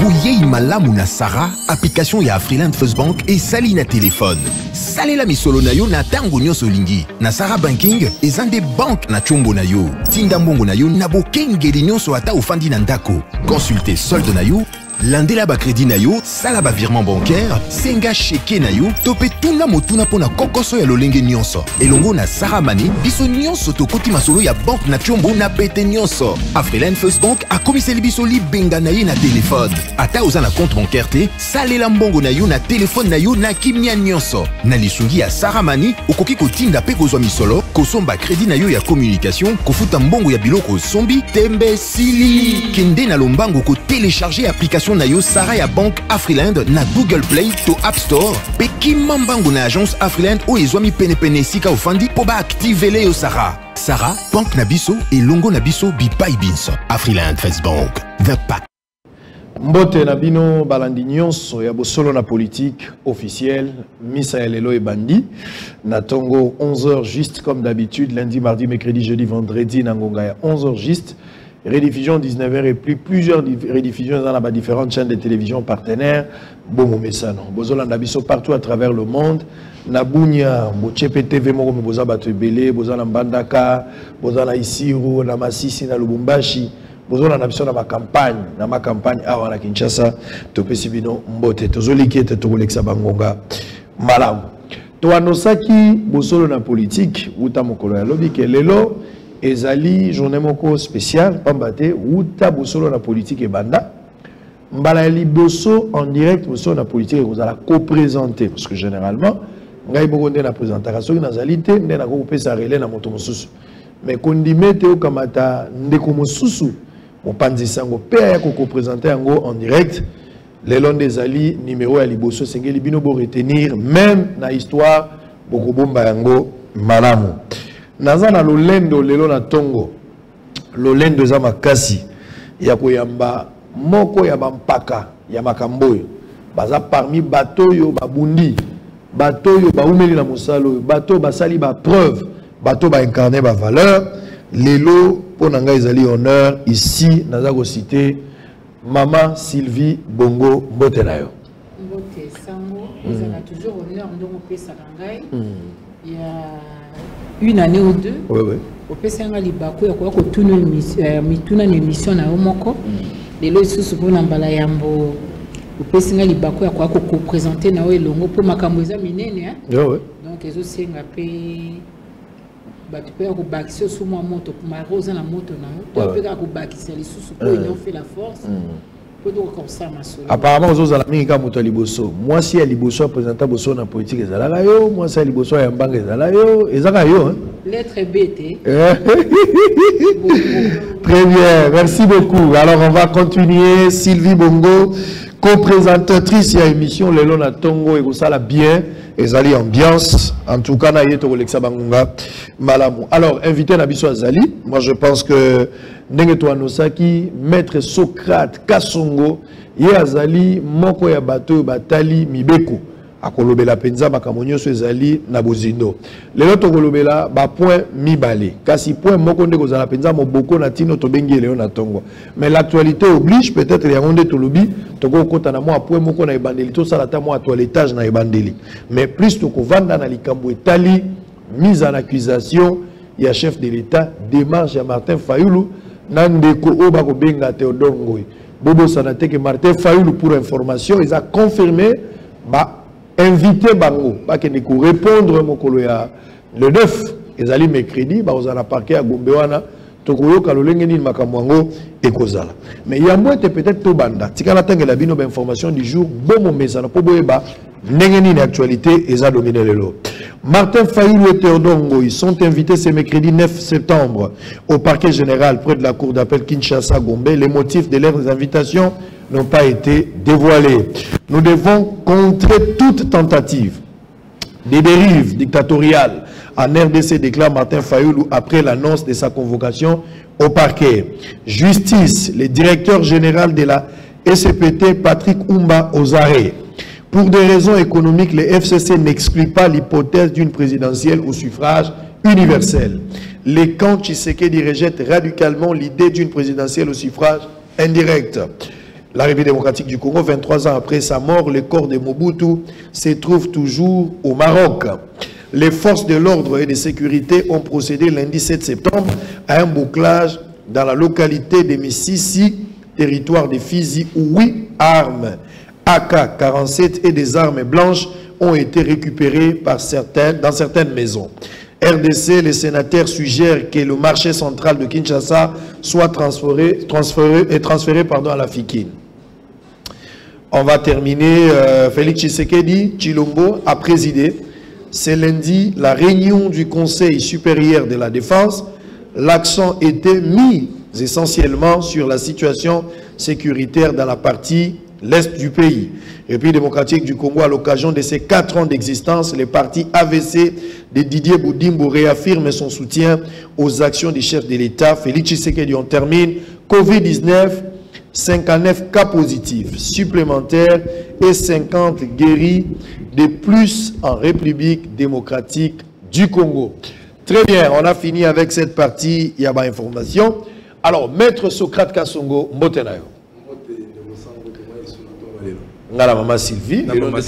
Bouyei malamu na Sarah, application ya Afriland First Bank et sali na téléphone. Salela misolo na yo na tango nyonso lingi. Na Sarah Banking, ezande bank na chombo na yo. Tinda mbongo na yo na bokengeli nyonso ata ofandi na ndako. Consultez solde na yo, landela ba crédit na yo, sala ba virement bancaire, senga cheke na yo, topé tuna motuna pona kokoso ya lolenge nyonso. Elongo na Sarah Money, biso nyonso tokoti masolo ya bank na chombo na pete nyonso. Afriland First Bank a komiseli biso li benga na ye na téléphone. Ata oza na compte bancaire te, salela mbongo na yo na téléphone na yo na kimia nyonso. Na lisungi ya Sarah Money, okoki kotinda pe kozwa misolo, kosomba crédit na yo ya communication, kofuta mbongo ya biloko sombi, tembe sili. Kende na lombango ko télécharger application na yo Sarah ya Bank Afriland na Google Play to App Store. Pe kimambango na agence Afriland o ezwami pene sika ofandi po ba activele yo Sarah. Sarah, Bank na biso et longo na biso bipai binso. Afriland First Bank, the pack. Mbote na bino balandi nyonso ya bosolo na politique officielle Missa Lelo et Bandi na tongo 11h juste comme d'habitude, lundi, mardi, mercredi, jeudi, vendredi na ngonga ya 11h juste. Rediffusion 19h et plus plusieurs rediffusions dans la différentes chaînes de télévision partenaires. Bomo Messano. Bozolanda biso partout à travers le monde. Nabunya, Bochepe TV, Moko Boza Batebele, Bozana Mbandaka, Bozana Isiru, na Masisi, na Lubumbashi. Bozolanda biso na ma campagne awa na Kinshasa. Topesi bino mbote. Tozoliki ete tokolexa bangonga malamu. Toanosaki bosolo na politique, uta mokolo ya lobi ke lelo ezali journée moko spéciale pambate uta bosolo na politique et banda mbala liboso en direct bosolo na politique vous allez co-présenter parce que généralement ngai boko ndena présentation na zalité ndena ko pesa relais na moto mosusu mais kondimete o kamata ndeko mosusu mopanzi sango pe ya ko présenter yango en direct lelo ndezali numéro ya liboso sengeli bino bo retenir même na histoire boko bomba yango malamu. Nazana lolendo lelo na tongo lolendo za makasi ya koyamba moko ya bampaka ya makamboyo baza parmi bato yo babundi bato yo baumeli na mosalo bato basali ba preuve bato ba incarner ba valeur lelo pona nga ezali honneur ici naza ko citer Maman Sylvie Bongo mbote na yo mbote sango ezala toujours honneur ndongo pesa ngai ya une année ou deux. Oui, oui. Au PCNA Libakou, il y a une émission à Omoko. Les lois sous pour Nambala Yambo. Au PCNA Libakou, il y a co-présenté na Longo pour Makamboza Minene. Oui, oui. Donc, ils ont aussi un peu. Tu peux avoir sous ma moto, pour ma rose dans la moto. Tu peux avoir les sous pour ils ont fait la force. Apparemment, aux autres amis, quand tu as liboso, moi si elle liboso présenté boso na politique ezalayo, moi si elle liboso ya mbanga ezalayo, ezalayo. Lettre BT. Très bien, merci beaucoup. Alors on va continuer. Sylvie Bongo, co-présentatrice de l'émission Lelo na Tongo et ça la bien, ezali ambiance. En tout cas, na yeto Alexa Bangunga malamu. Alors invité na biso Azali, moi je pense que Nengeto Anosaki, maître Socrate Kasongo, ye azali moko ya bato batali mibeko akolobela penza makamonyo so ezali na bozindo. Lelo tokolobela ba point mibale. Kasi point moko ndeko za penza moboko na tino tobengi leo na tongo. Mais l'actualité oblige peut-être ya onde tolobi toko kota na moi point moko na ebandeli to sala ta moi toiletage na ebandeli. Mais plus toko vanda na likambo etali mise en accusation ya chef de l'État démarche ya Martin Fayulu Nandeko Obako Benga Théodore Ngoy. Bobo Sanate que Martin Fayulu pour information, ils ont confirmé, invité Bango, pas que nous répondre mokolo ya le 9, ils allaient mercredi, ils ont parqué à Gombewana, Tokoyo Kalolengeni Makamwango et Kozala. Mais il y a moins peut-être Tobanda. Si on attend la bino information du jour, bon mon message, pour boeba, n'engeni une actualité, ils ont dominé le lot. Martin Fayulu et Théodore Ngoy sont invités ce mercredi 9 septembre au parquet général près de la cour d'appel Kinshasa-Gombe. Les motifs de leurs invitations n'ont pas été dévoilés. Nous devons contrer toute tentative des dérives dictatoriales en RDC, déclare Martin Fayulu après l'annonce de sa convocation au parquet. Justice, le directeur général de la SPT, Patrick Oumba Ozare. Pour des raisons économiques, le FCC n'exclut pas l'hypothèse d'une présidentielle au suffrage universel. Les camps Tshisekedi rejettent radicalement l'idée d'une présidentielle au suffrage indirect. La République démocratique du Congo, 23 ans après sa mort, le corps de Mobutu se trouve toujours au Maroc. Les forces de l'ordre et de sécurité ont procédé lundi 7 septembre à un bouclage dans la localité de Mississi, territoire de Fizi, où 8 armes AK-47 et des armes blanches ont été récupérées dans certaines maisons. RDC, les sénateurs suggèrent que le marché central de Kinshasa soit transféré à la Fikine. On va terminer. Félix Tshisekedi Tshilombo a présidé ce lundi la réunion du Conseil supérieur de la défense. L'accent était mis essentiellement sur la situation sécuritaire dans la partie l'est du pays. République démocratique du Congo, à l'occasion de ses 4 ans d'existence, le parti AVC de Didier Boudimbo réaffirme son soutien aux actions du chef de l'État. Félix Tshisekedi, on termine. Covid-19, 59 cas positifs supplémentaires et 50 guéris de plus en République démocratique du Congo. Très bien, on a fini avec cette partie Yaba Information. Alors, Maître Socrate Kassongo, Mbotenayo. Ngala Mama Sylvie,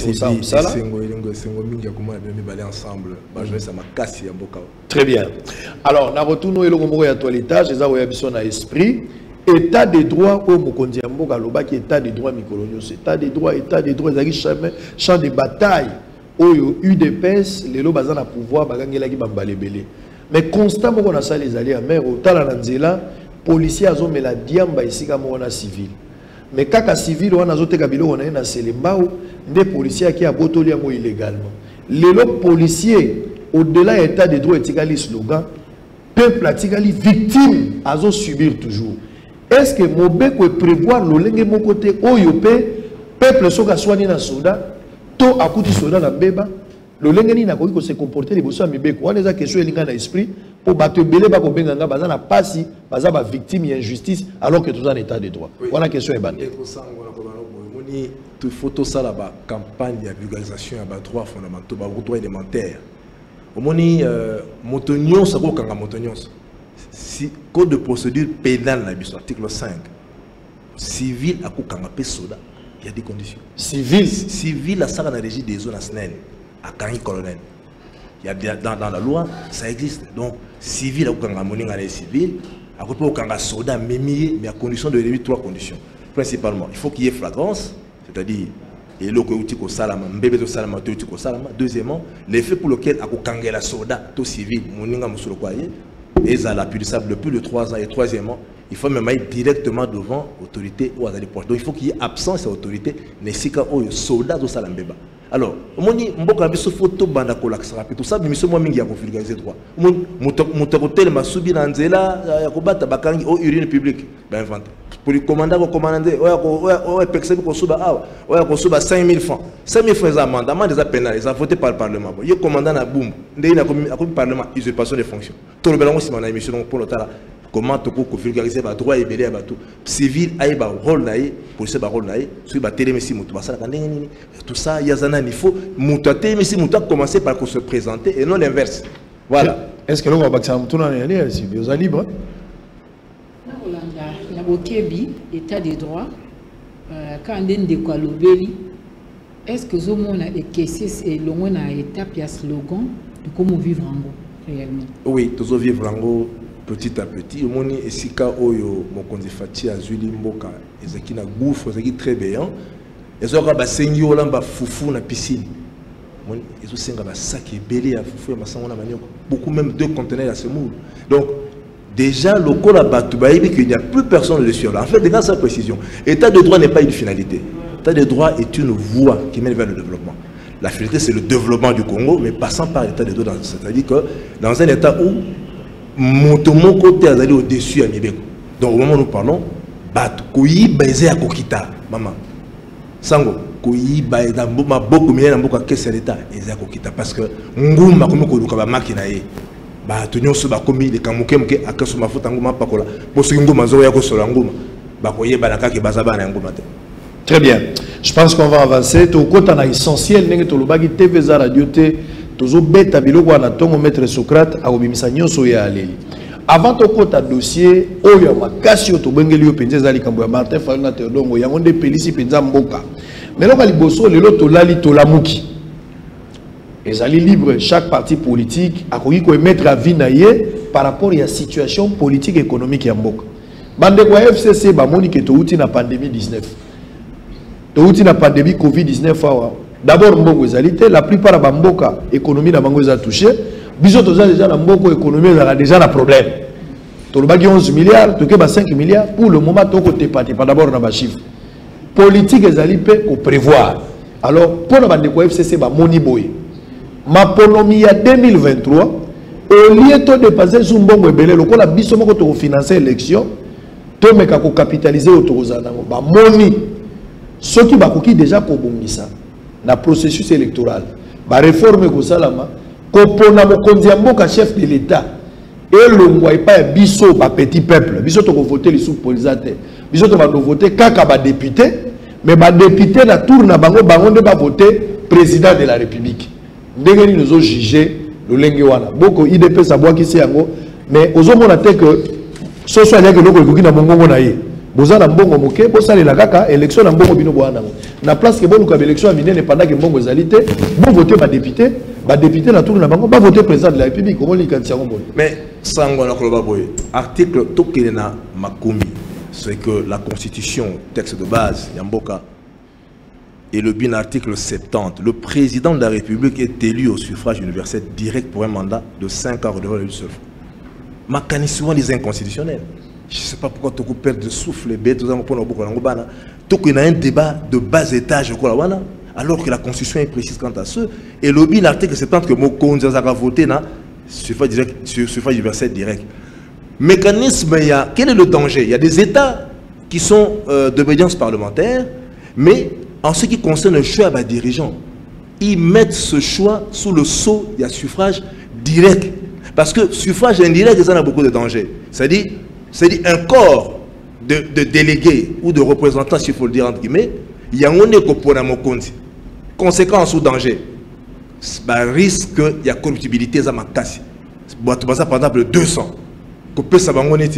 très bien. Alors, na retourno elo ngombo ya toiletage, eza oya biso na esprit, état de droit au Mokonzi ya mboka loba ki état de droit mikolonyo, état de droit, ezaki champ de bataille oyo UDPS lelo baza na pouvoir bagangela ki bambalebele. Mais constant moko na sala ezali ya maire otala na nzela, policier azomela diamba esika moko na civil. Mais kaka civil wana azoteka biloko na ye na selembao nde policier qui a botoli yango illégalement. Lelo policier au-delà de l'état de droit etikali slogan, peuple atikali victime azo subir toujours. Est-ce que Mobeko prévoir lolenge mon côté oyo pe peuple soka soigné na soda to akuti soda na beba lolenge ni na ko se comporter les bosso mibeko wana eza question elinga na esprit pour bato belé ba ko benganga baza na pasi baza ba victime d'injustice alors que tout en état de droit. Voilà question ebande. Il faut tout ça là-bas campagne de vulgarisation à droits fondamentaux, droits élémentaires. Au moni motonyon ça ko kanga motonyon. Si code de procédure pénale na article 5 civil a ko kanga pe soda, il y a des conditions. Civil la ça na régie des zones asnen à kangi colonel. Il y a dans la loi, ça existe. Donc, civil, civil, à côté de soda, mais à condition de réunir 3 conditions. Principalement, il faut qu'il y ait flagrance, c'est-à-dire, deuxièmement, l'effet pour lequel à la soda, tout civil, et ça la punissable depuis de 3 ans. Et troisièmement, il faut même aller directement devant l'autorité ou à l'époque. Donc, il faut qu'il y ait absence d'autorité, nesika ou soda de salambeba. Alors, moni mboka biso photo banda kolaksa tout ça biso moi mingi ya vulgariser droit. Motokotel masubi na nzela ya kobata bakangi au urine publique ba inventer. Pour le commandant ko commander oya pexé ko suba awa oya ko suba 5000 francs. 5000 francs amendement des pénal, ils ont voté par le parlement. Yo commandant na boum, ndé na komi parlement usurpation de fonction. Tout le belango si mana émission pour l'autre comment tu peux vulgariser les droits et les droits civil aïe ba rôle naïe policier ba rôle naïe sur ba télé messi mutu basala kaneni tout ça yazana il faut mutaté messi mutu commencer par se présenter et non l'inverse. Voilà. Est-ce que l'on va baxer mutu na aller si vous êtes libre? Na Hollanda la bokebi état des droits quand den de quoi lobeli est-ce que zo mona ekesi et longo na étape ya slogan de comment vivre en réellement? Oui, toujours vivre en petit à petit, moni esika oyo mokonzi fati azuli mboka ezaki na gouffre ezaki très béant ezoka ba sengi olamba fufu na piscine moni ezo senga ba sac ebele ya fufu ya masango na manioko beaucoup même 2 conteneurs à ce moule. Donc déjà le corps à batu baïbi qu'il n'y a plus personne dessus. En fait, dans sa précision, état de droit n'est pas une finalité. L'état de droit est une voie qui mène vers le développement. La finalité c'est le développement du Congo, mais passant par l'état de droit, c'est-à-dire que dans un état où mon côté est allé au-dessus à Mibeko. Donc au moment où nous parlons, koyi baisé à kokita, maman. Sango, koyi baisé à beaucoup mieux dans beaucoup de l'état à kokita parce que nguma comme ko ba makina ye. Ba tunyo so ba komi de kamuke muke akaso mafuta nguma pakola. Boso nguma zo ya ko sola nguma. Ba koye balaka ke bazaba na nguma te. Très bien. Je pense qu'on va avancer. Tout côté na essentiel nenge to lobaki TV za radio te. Tozo beta biloko na tongo maître Socrate a obimisa nyonso ya aleli. avant de faire un dossier, il y a un cassio to bengeli yo penza zali kambo ya Martin Fayulu na Théodongo yango nde pelisi penza mboka. Mais là liboso lelo to lali to lamuki. Ezali libre chaque parti politique a ko mettre à vie naie par rapport à la situation politique et économique ya mboka. Bande kwa FCC ba moni ke to uti na pandémie 19. To uti na pandémie Covid-19 awa. D'abord mbongo ezali te, la plupart ba mboka économie na bango eza touché. Biso toza déjà na mboko économie ezala déjà na problème. Tolobaki 11 milliards, toke ba 5 milliards pour le moment toko tepate pas d'abord na ba chiffre. Politique ezali pe ko prévoir. Alors pour na bande kwa FCC ba moni boy. Ma ponomi ya 2023 au lieu de dépasser sous mbongo ebele lokola biso moko to financer élection to meka ko capitaliser autorizana ba moni soki ba koki déjà ko bongisa na processus électoral ba réforme ko salama ko pona mokonzi ya mboka chef de l'état et le ngwa pa biso ba petit peuple biso to ko voter les sous-polisateur biso to ba voter kaka ba député mais ba député na tour na bango nde ba voter président de la république ndengeni nous ont jugé le lengewana boko IDP sa bois qui c'est yango mais aux hommes on a dit que ce soit là que loko ekoki na mongongo na ye bozana mbongo moke bosale la kaka élection na mbongo bino bwana na place que bon ka élection a minene pendant que mbongo ezalité bon voter ba député na tour na bango ba voter président de la république comment li kantia ngombo mais sango na koloba boy article tokelena makomi c'est que la constitution texte de base yamboka et le bin article 70, le président de la République est élu au suffrage universel direct pour un mandat de 5 ans redevant le seul. Makani souvent des inconstitutionnels. Je ne sais pas pourquoi tu perds de souffle, tu as un débat de bas étage, alors que la constitution est précise quant à ce. Et le bin article 70 que Mokonza a voté na suffrage universel direct. Mécanisme, quel est le danger? Il y a des États qui sont d'obédience parlementaire, mais en ce qui concerne le choix des dirigeants, ils mettent ce choix sous le sceau du suffrage direct. Parce que suffrage indirect, ça a beaucoup de dangers. C'est-à-dire un corps de délégués ou de représentants, s'il faut le dire entre guillemets, il y a un conséquence ou danger. Risque, il y a corruptibilité, ça m'a cassé. Par exemple, 200. Couper ça,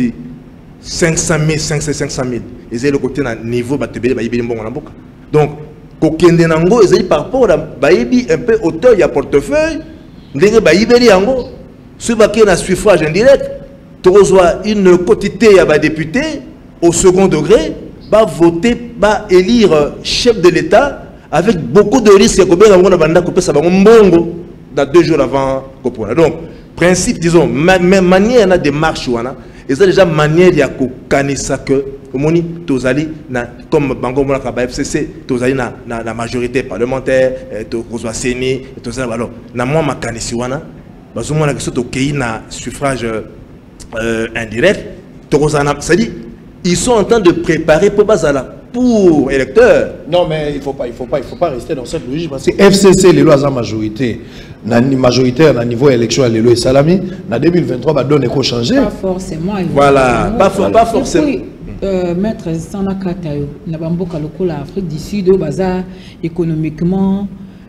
500 000, 500 000. Et c'est le côté niveau, donc, kokende nango ezali par rapport à baïbi un peu auteur ya portefeuille, ndenge baïbeli yango, ce qui na suffrage indirect, tu reçois une quantité à député au second degré, va voter, va élire chef de l'État avec beaucoup de risques que bien on a banda couper ça mbongo dans 2 jours avant Kopona. Donc, principe disons, manière na démarche wana, et ça déjà manière ya ko kanisa que Omoni, tozali na comme bango mona ka FCC, tozali na majorité parlementaire, to kozwa seni, tozali alors na moi makanisi wana, bazomona que soto kei na suffrage indirect, to kozana, c'est-à-dire ils sont en train de préparer pour bazala pour électeurs. Non mais il faut pas rester dans cette logique parce que FCC les lois à majorité, majoritaire à niveau élection les lois salami, na 2023 va donner quoi changer. Pas forcément. Voilà, pas forcément. Maître Sana Katayo, Nabamboka lokola Afrique du Sud, baza économiquement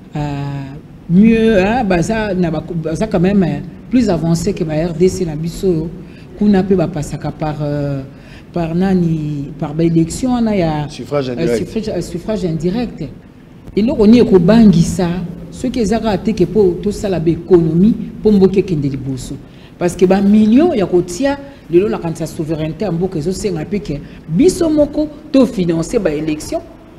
mieux, baza quand même plus avancé que la RDC Nabiso, qu'on a pu passer par élection, on a suffrage indirect. Et nous on est au Bangissa, ce qui est araté que pour tout ça l'économie pour mboke kendeli bosso, parce que ba millions ya kotia lelo na kanisa souveraineté mboka zo senga peke biso moko to financer ba élection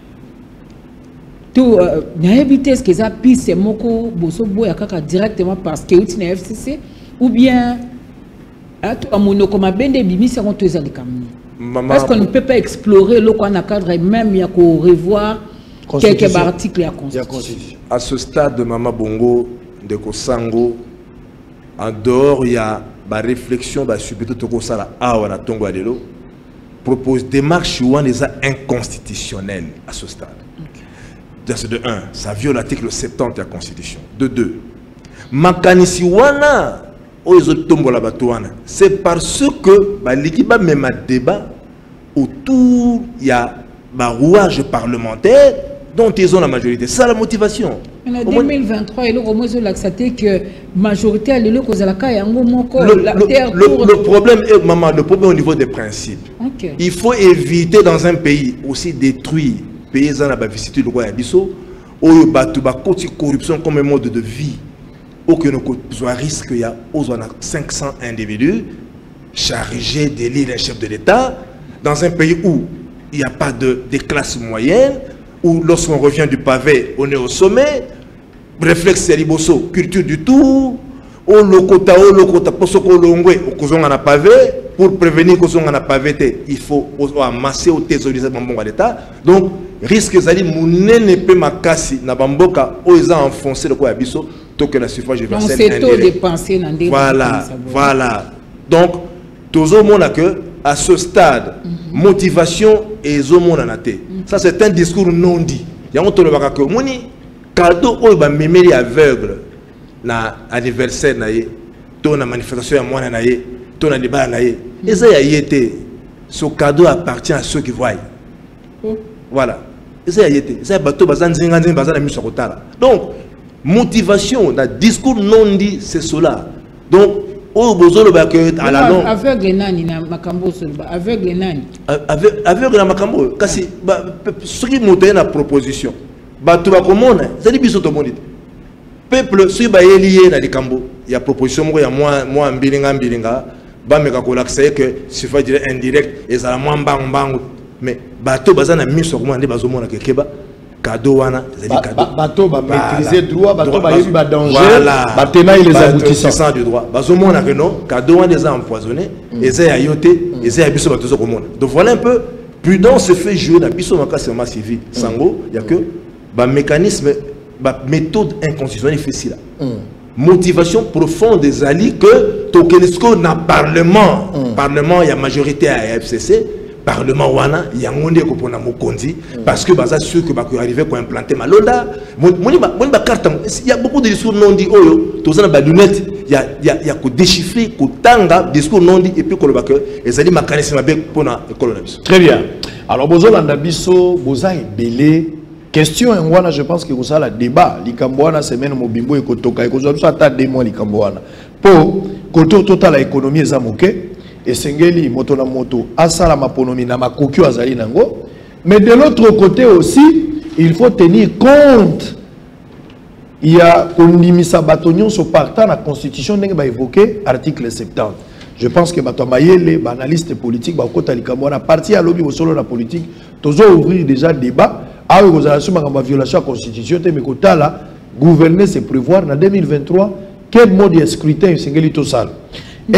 to na éviter ce que ça pisse moko bosso boya kaka directement parce que uti na FCC ou bien à monoko mabende bimisa on to ezali kamni parce qu'on ne peut pas explorer le qu'on a cadre même il y a qu'on revoir quelques articles à constitution. À ce stade de Mama Bongo de Kosango en dehors il y a la réflexion propose démarche ou inconstitutionnelle à ce stade. Okay. De 1, ça viole l'article 70 de la Constitution. De 2, c'est parce que l'équipe a même un débat autour il y a un rouage parlementaire dont ils ont la majorité. C'est ça la motivation. En 2023, il a accepté que majorité à l'élo cause la caille le problème est maman, le problème au niveau des principes. Okay. Il faut éviter dans un pays aussi détruire paysans à vicissitude le roi Abisso où batu ba corruption comme un mode de vie au que nous risque il y a 500 individus chargés d'élire un chef de l'État dans un pays où il n'y a pas de classe moyenne, où lorsqu'on revient du pavé on est au sommet. Réflexe liboso, culture du tout, au lokota, posoko longwe, au kozon en a pavé, pour prévenir kozon en a pavé, il faut amasser au thésaurisé bambonga l'État. Donc, risque zali mouné ne peut ma casser, na bamboka, où ils ont enfoncé le quoi abisso, tant que la suffrage universel. Donc, c'est taux dépensé dans des. Voilà. Donc, tout le monde a que, à ce stade, motivation et zomon en a été. Ça, c'est un discours non dit. Il y a un autre que moni. Cadeau ou ba mémoire aveugle na anniversaire na ye to na manifestation ya mwana na ye to na débat na ye eza ya yete ce cadeau appartient à ceux qui voient voilà eza ya yete eza bato bazanzinga nzinga bazana miso kotala donc motivation na discours non dit c'est cela donc au bozolo ba que à la longue aveugle nani na makambo solba aveugle nani aveugle na makambo kasi ce qui monte na proposition bato bakomona zali biso to monite peuple si ba lié na likambo ya proposition moko ya moi mbilinga ba meka ko l'accès que suffrage direct indirect et ça moi mbang mais bato bazana miso ko mande bazomona ke keba cadeau wana zali cadeau bato ba maîtriser droit bato ba yebi ba danger ba tena les aboutissants du droit bazomona que non cadeau wana des empoisonnés et ça ya yote et ça ya biso bato zo komona donc voilà un peu prudence se fait jouer na biso makasi ma civil sango ya que bah mécanisme bah méthode inconstitutionnelle facile motivation profonde des alliés que Tokenesco na parlement parlement il y a majorité à FCC parlement wana il y a monde ko pona mokonzi parce que baza sûr que ba ko arriver ko implanter malonda moni ba carte il y a beaucoup de discours non dit oyo to za ba lunette il y a ko déchiffrer ko tanga discours non dit et puis ko le ba que les alliés mécanisme ba pona école na biso. Très bien. Alors bozolanda biso boza ebele question ngwana je pense que vous ça la débat likambwana semaine mobimbo ekotoka ekozwa ata 2 mois likambwana po koto total la économie eza moke esengeli moto na moto asala maponomi na makoki azali nango mais de l'autre côté aussi il faut tenir compte il y a kondimisa batonyon so partant la constitution ndenge ba évoquer article 70. Je pense que bato mayele ba analyste politique ba kota likambwana parti à lobby au solo la politique tozo ouvrir déjà débat. Ah oui, vous avez ma violation de la Constitution, mais là, gouverner, c'est prévoir en 2023 quel mode de scrutin est singulier tout ça. Moi,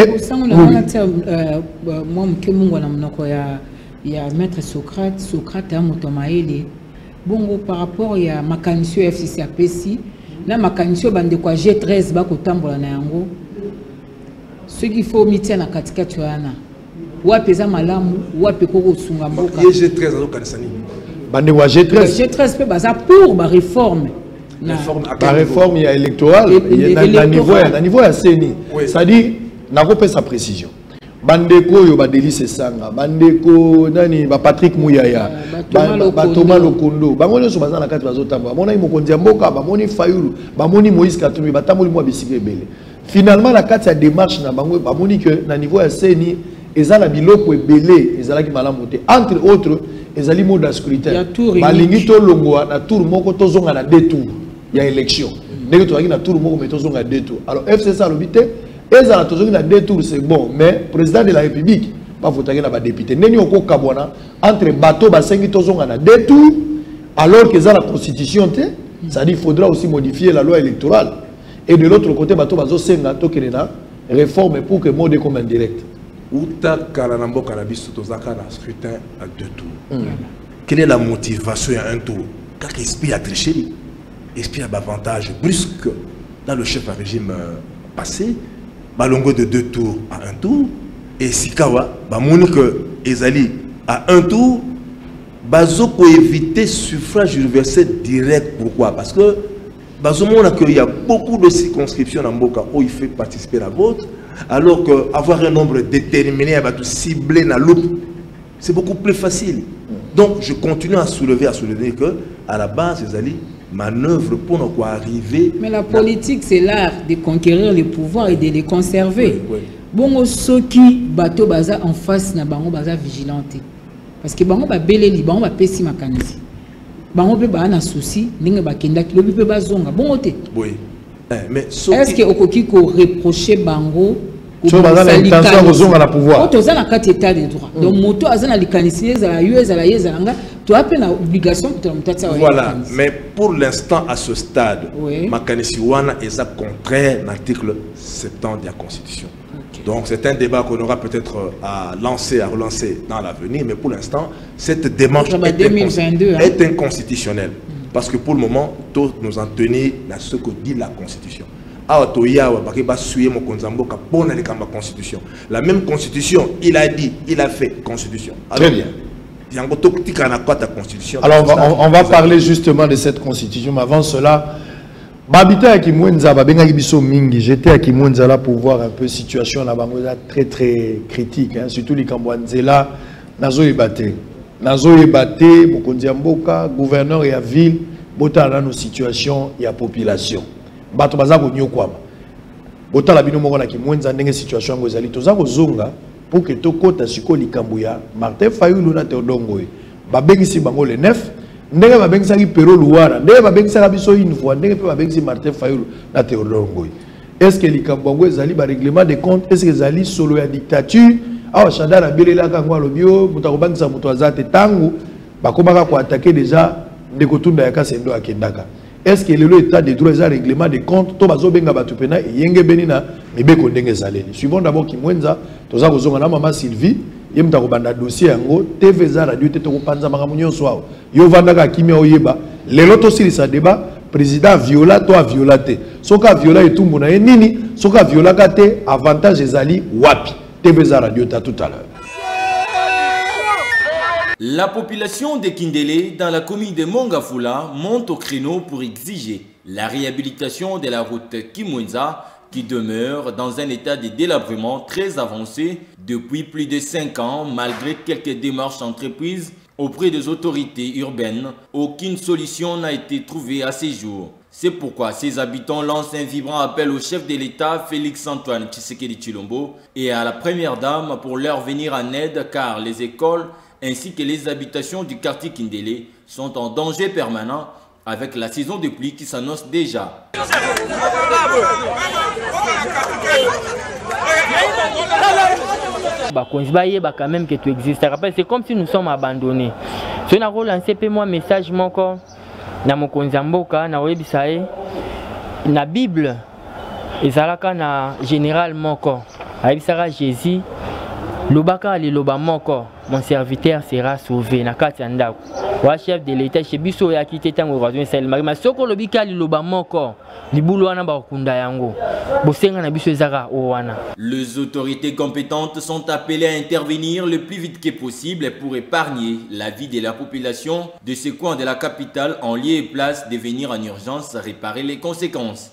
il y a maître Socrate à Motomaïli. Bon, par rapport à ma candidature FCC à Pessi, là, ma candidature bande quoi G13 bako tambola na yango. Ce qu'il faut mitia na katika tuana. Wa pesa malamu, wa peko sunga mboka. G13 à l'okanisani. Bande wa G13. G13 peut baza pour ma réforme. La réforme électorale, il y a un niveau à CENI. Ça dit, n'a pas sa précision. Bandeko yo ba Delice Sanga, Bandeko nani ba Patrick Mouyaya, ba Thomas Lokondo, ba ngone so bazana kati bazotamba. Mona imokonzi mboka, ba moni Fayulu, ba moni Moïse Katumbi, ba tamoli mo bisike bele. Finalement la kati ya démarche na bango ba moni que na niveau ya CENI ezala biloko ebele ezala ki malamu te. Entre autres ezali mode de scrutin. Balingi to longwa na tour moko tozonga na 2 tours. Il y a élection. Dès que tu as une tour, on a 2 tours. Alors, FCC a l'obité, et ça a 2 tours, c'est bon. Mais le président de la République, pas voter un député. N'est-ce pas entre bateau, basengi, on a 2 tours, alors que ça la constitution, ça dit qu'il faudra aussi modifier la loi électorale. Et de l'autre côté, bateau, bateau, senga, tokenena, réforme pour que mode comme indirect. Outa Kalanambo Kalabis, Tozaka, scrutin à 2 tours. Quelle est la motivation à 1 tour? Car l'esprit a triché. Esprit avantage brusque dans le chef à régime passé, balongo de 2 tours à 1 tour, et Sikawa, Monique Ezali à 1 tour, bazo pour éviter suffrage universel direct. Pourquoi? Parce que il y a beaucoup de circonscriptions dans Mboka où il fait participer la vote, alors qu'avoir un nombre déterminé à cibler la loupe, c'est beaucoup plus facile. Donc je continue à soulever que à la base, Ezali, manœuvre pour nous arriver. Mais la politique, c'est l'art de conquérir les pouvoirs et de les conserver. Oui. Bon, ceux qui bateau baza en face na bango baza vigilante. Parce que bango ba beleli, bango ba pesi makanisi. Bango pe ba na souci, ninga ba kenda kilo pe ba zonga. Bon ote. Oui. Mais est-ce que okoki ko reprocher bango so baza na intention kozonga na pouvoir. Oto za na kati état de droit. Donc moto azana likanisi ezala yo ezala yezalanga, tu as peine obligation pour mutata. Voilà, mais pour l'instant à ce stade, makanisi wana est contraire à l'article 70 de la Constitution. Donc c'est un débat qu'on aura peut-être à lancer, à relancer dans l'avenir, mais pour l'instant, cette démarche est inconstitutionnelle. Parce que pour le moment, tous nous en tenir à ce que dit la Constitution. La même Constitution, il a dit, il a fait Constitution. Très bien. Alors on va parler justement de cette Constitution, mais avant cela, Babita à Kimwenza, j'étais à Kimwenza là pour voir un peu la situation là très très critique, hein, surtout les Kambouanzela, Nazo Ebate, Bokondiamboka, gouverneur et à ville, Bota dans nos situations et à population. Bato bazako nyokwama. Bota la bino moko na Kimwenza ndenge situation ngozali tozako zonga pour que tokota siko likambuya Martin Fayulu na Teodongoy. Babengisi bango le 9. Ndenge babengisa ki Pero Luara, ndenge babengisa biso une fois, ndenge pe babengisi Martin Fayulu na Théodore Ngoy. Est-ce que likambo ezali ba règlement de compte, est-ce que ezali solo ya dictature? Awa Chanda na belela ka ngwa lobio, mutako bangisa muto azate tangu bakomaka ko attaquer déjà ndeko tunda ya kasendo akendaka. Est-ce que le état de droit ezali règlement de compte to bazo benga batu pena yenge benina mibeko ndenge ezaleli. Suivons d'abord Kimwenza, toza kozonga na mama Sylvie. Yemta ko banda dossier yango TV za radio te ko panza maka munyo swao yo vandaka kimia oyeba lelo to silisa débat président viola to violaté soka viola etumbu na nini soka viola kate avantage ezali wapi TV za radio ta tout à l'heure. La population de Kindélé dans la commune de Mongafula monte au créneau pour exiger la réhabilitation de la route Kimwenza qui demeure dans un état de délabrement très avancé depuis plus de 5 ans, malgré quelques démarches entreprises auprès des autorités urbaines. Aucune solution n'a été trouvée à ces jours. C'est pourquoi ces habitants lancent un vibrant appel au chef de l'État, Félix-Antoine Tshisekedi Tshilombo, et à la première dame pour leur venir en aide car les écoles ainsi que les habitations du quartier Kindélé sont en danger permanent avec la saison de pluie qui s'annonce déjà. Quand même que tu existes. C'est comme si nous sommes abandonnés. Je vais relancer un message encore dans mon Konzamboka, dans la Bible, et ça na général moko. Avec ça Jésus, lobaka le loba moko, mon serviteur sera sauvé. Na katanda. Wa chef de l'État chez biso ya quitté tango raison sel mari masoko lobika le loba moko. Libulu wana ba kunda yango. Bosenga na biso ezaka o wana. Les autorités compétentes sont appelées à intervenir le plus vite que possible pour épargner la vie de la population de ce coin de la capitale en lieu et place de venir en urgence réparer les conséquences.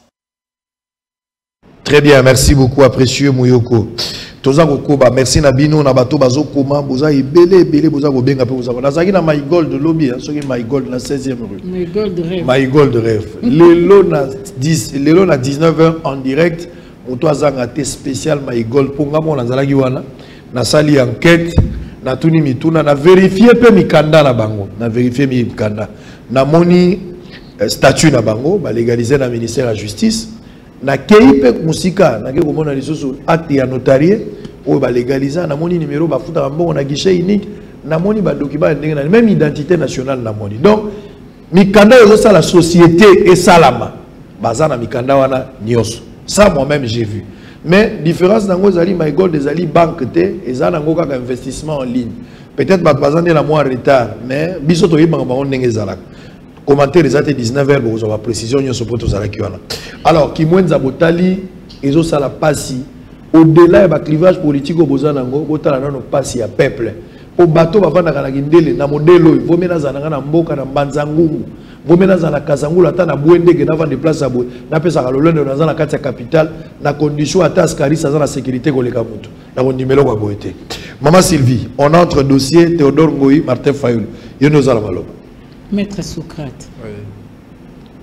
Très bien, merci beaucoup à précieux Mouyoko. Tozako koba, merci Nabino, Nabato Bazo Koma, Boza Ibele, Bele, Boza Bobenga, Boza. Nazaki na My Gold de lobby, hein, ce qui My Gold na 16e rue. My Gold de rêve. My Gold de rêve. Lelo na 19h en direct, Moto Azanga te spécial My Gold. Ponga mo Nazalaki wana, na sali enquête, na tuni mituna, na vérifier pe mikanda na bango, na vérifier mikanda. Na moni statut na bango, ba légaliser na ministère de la justice. Na keipe musika na ke komona lisusu acte ya notarié o ba légaliser na moni numéro ba futa mbongo na guichet unique na moni ba document ndenge na même identité nationale na moni. Donc mikanda yo ça la société et salama bazana mikanda wana nyos. Ça moi-même j'ai vu. Mais différence nango zali My Gold ezali banque te ezana ngo kaka investissement en ligne. Peut-être ba bazana la moi en retard mais biso to yibanga ba ndenge ezalaka. Commentaire les athées 19h, vous avez précision, alors, Kimwenza Botali, ils ont ça la passi. Au-delà du clivage politique au Bozanango, Botala n'a pas si à peuple. Au bateau, va vendre la guindele, na modèle, vous menez à la mboka, na banzangu, vous menez à la Kazangu, la tana bouende, qui n'a pas de place à bout. N'a pas ça, le dans la carte capitale, la condition à Taskari, ça la sécurité qu'on les camoute. La numéro à Boété. Maman Sylvie, on entre dossier Théodore Ngoy, Martin Fayulu. Il nous a la maloba. Maître Socrate. Oui.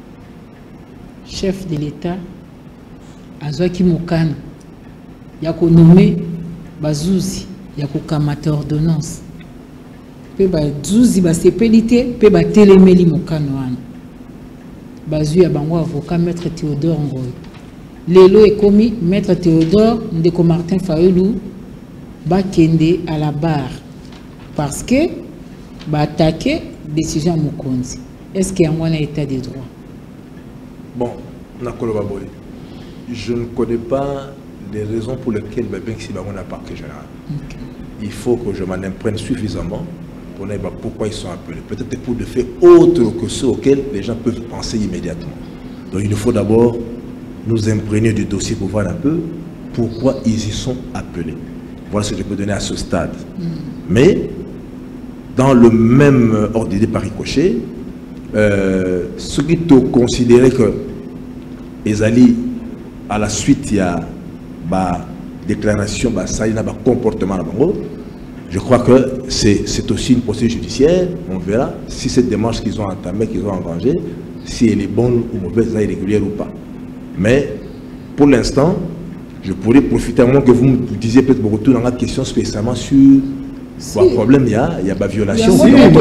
chef de l'État azwaki mokana ya konommer bazuzi ya kokamata ordonnance pe bazuzi basepeli te pe batelemeli mokano wana bazwi ya bango avocat maître Théodore Ngoy lelo ekomi maître Théodore ndeko Martin Fayulu bakende à la barre parce que attaqué décision mokonzi. Est-ce qu'il y a un état de droit? Bon, je ne connais pas les raisons pour lesquelles Banksy va un parquet général. Okay. Il faut que je m'en imprègne suffisamment pour savoir pourquoi ils sont appelés. Peut-être pour des faits autres que ceux auxquels les gens peuvent penser immédiatement. Donc il faut d'abord nous imprégner du dossier pour voir un peu pourquoi ils y sont appelés. Voilà ce que je peux donner à ce stade. Mais dans le même ordre d'idée par ricochet, ceux qui ont considéré que Ezali, à la suite, il y a déclaration, ça, il y a un comportement là-bas. Je crois que c'est aussi une procédure judiciaire. On verra si cette démarche qu'ils ont entamée, qu'ils ont engagée, si elle est bonne ou mauvaise, irrégulière ou pas. Mais pour l'instant, je pourrais profiter, à moins que vous me disiez peut-être beaucoup dans la question spécialement sur le problème, il y a violation.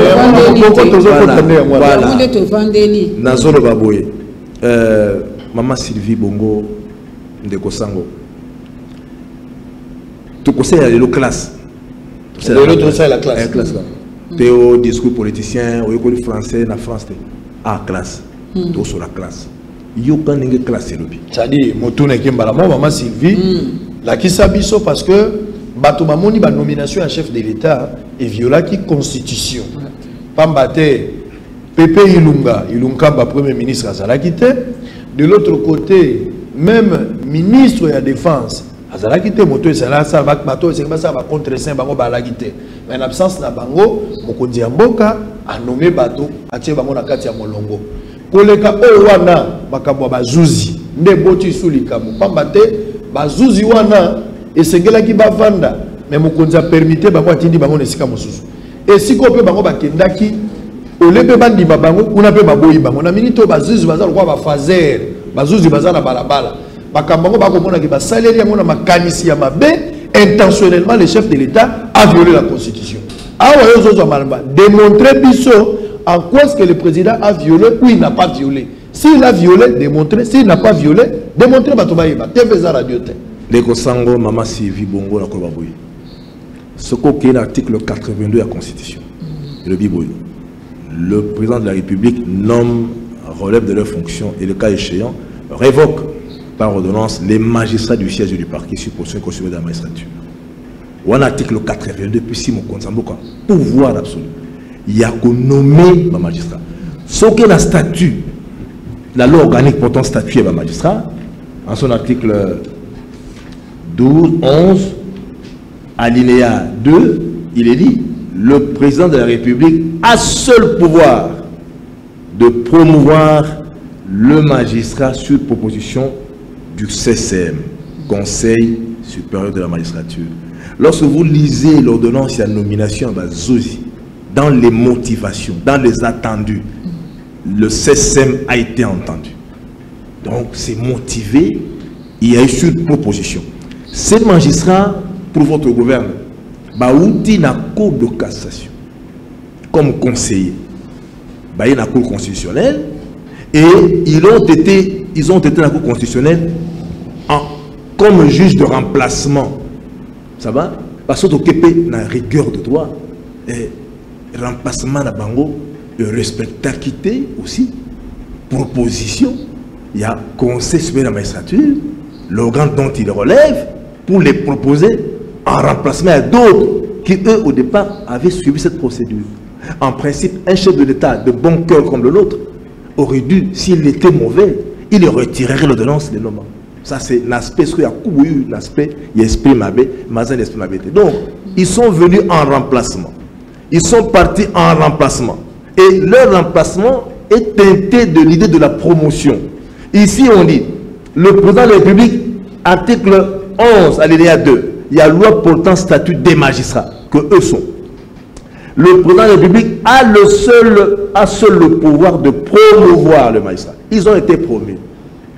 Maman Sylvie Bongo de Kosango. Tu conseilles la classe. C'est la classe. Théo, discours politicien, ou école français, na France. Ah, classe. Tout sur la classe. Il y a une classe. C'est-à-dire, Maman Sylvie, la qui s'abisso parce que Batomamoni, la nomination à chef de l'État est violée qui constitution. Pambate, Pepe Ilunga, premier ministre à Zalakite. De l'autre côté, même ministre de la Défense, Azalakite, moto et ça va contre saint bango balagite. Mais en absence na bango, Mokonzi Mboka a nommé bateau à tie bango na kati ya molongo. Koleka owana bakabwa bazuzi, nde boti sulikamo. Pambate bazuzi wana esengela ki bavanda, mais Mokonzi a permité bango atindi bango nesika mosusu. Et si ko pe bango bakendaki olebe bandi babango kuna pe baboyi bango na minito bazuzi bazala kwa bafazer bazuzi bazala balabala bakambango bakomona ki basaleri yango na makanisi ya mabe intentionnellement le chef de l'État a violé la constitution. Awa yozo malba démontrer biso en quoi est-ce que le président a violé ou il n'a pas violé. S'il a violé, démontrer. S'il n'a pas violé, démontrer batobaïba. TVZ Radio T. Leko Sango Mama Sylvie Bongo la Kobaboui. Ce qui est l'article 82 de la Constitution. Le Biboui. Le président de la République nomme, relève de leurs fonctions et le cas échéant, révoque par ordonnance les magistrats du siège du parquet sur position constitutionnelle de la magistrature. Ou en article 82, puis si mon compte pouvoir absolu. Il y a qu'on nommer ma magistrat. Ce qui est la statut, la loi organique portant statut et ma magistrat, en son article 12, 11, alinéa 2, il est dit le président de la République a seul pouvoir de promouvoir le magistrat sur proposition du CCM, Conseil supérieur de la magistrature. Lorsque vous lisez l'ordonnance et la nomination à Zozi, dans les motivations, dans les attendus, le CCM a été entendu. Donc c'est motivé, il y a eu sur proposition. Ces magistrats, pour votre gouvernement, Baouti na cour de cassation comme conseiller, il y a la cour constitutionnelle et ils ont été dans la cour constitutionnelle comme juge de remplacement. Ça va? Parce que la rigueur de droit et remplacement de bango et respectabilité aussi, proposition, il y a conseil supérieur de la magistrature, l'organe dont il relève pour les proposer en remplacement à d'autres qui, eux, au départ, avaient suivi cette procédure. En principe, un chef de l'État de bon cœur comme le nôtre aurait dû, s'il était mauvais, il retirerait l'ordonnance des nommants. Ça, c'est l'aspect, il y a l'aspect, il y a l'esprit mabé, l'esprit mabé. Donc, ils sont venus en remplacement. Ils sont partis en remplacement. Et leur remplacement est teinté de l'idée de la promotion. Ici, on dit, le président de la République, article 11, alinéa 2, il y a loi portant statut des magistrats, que eux sont. Le président de la République a seul le pouvoir de promouvoir le magistrat. Ils ont été promus.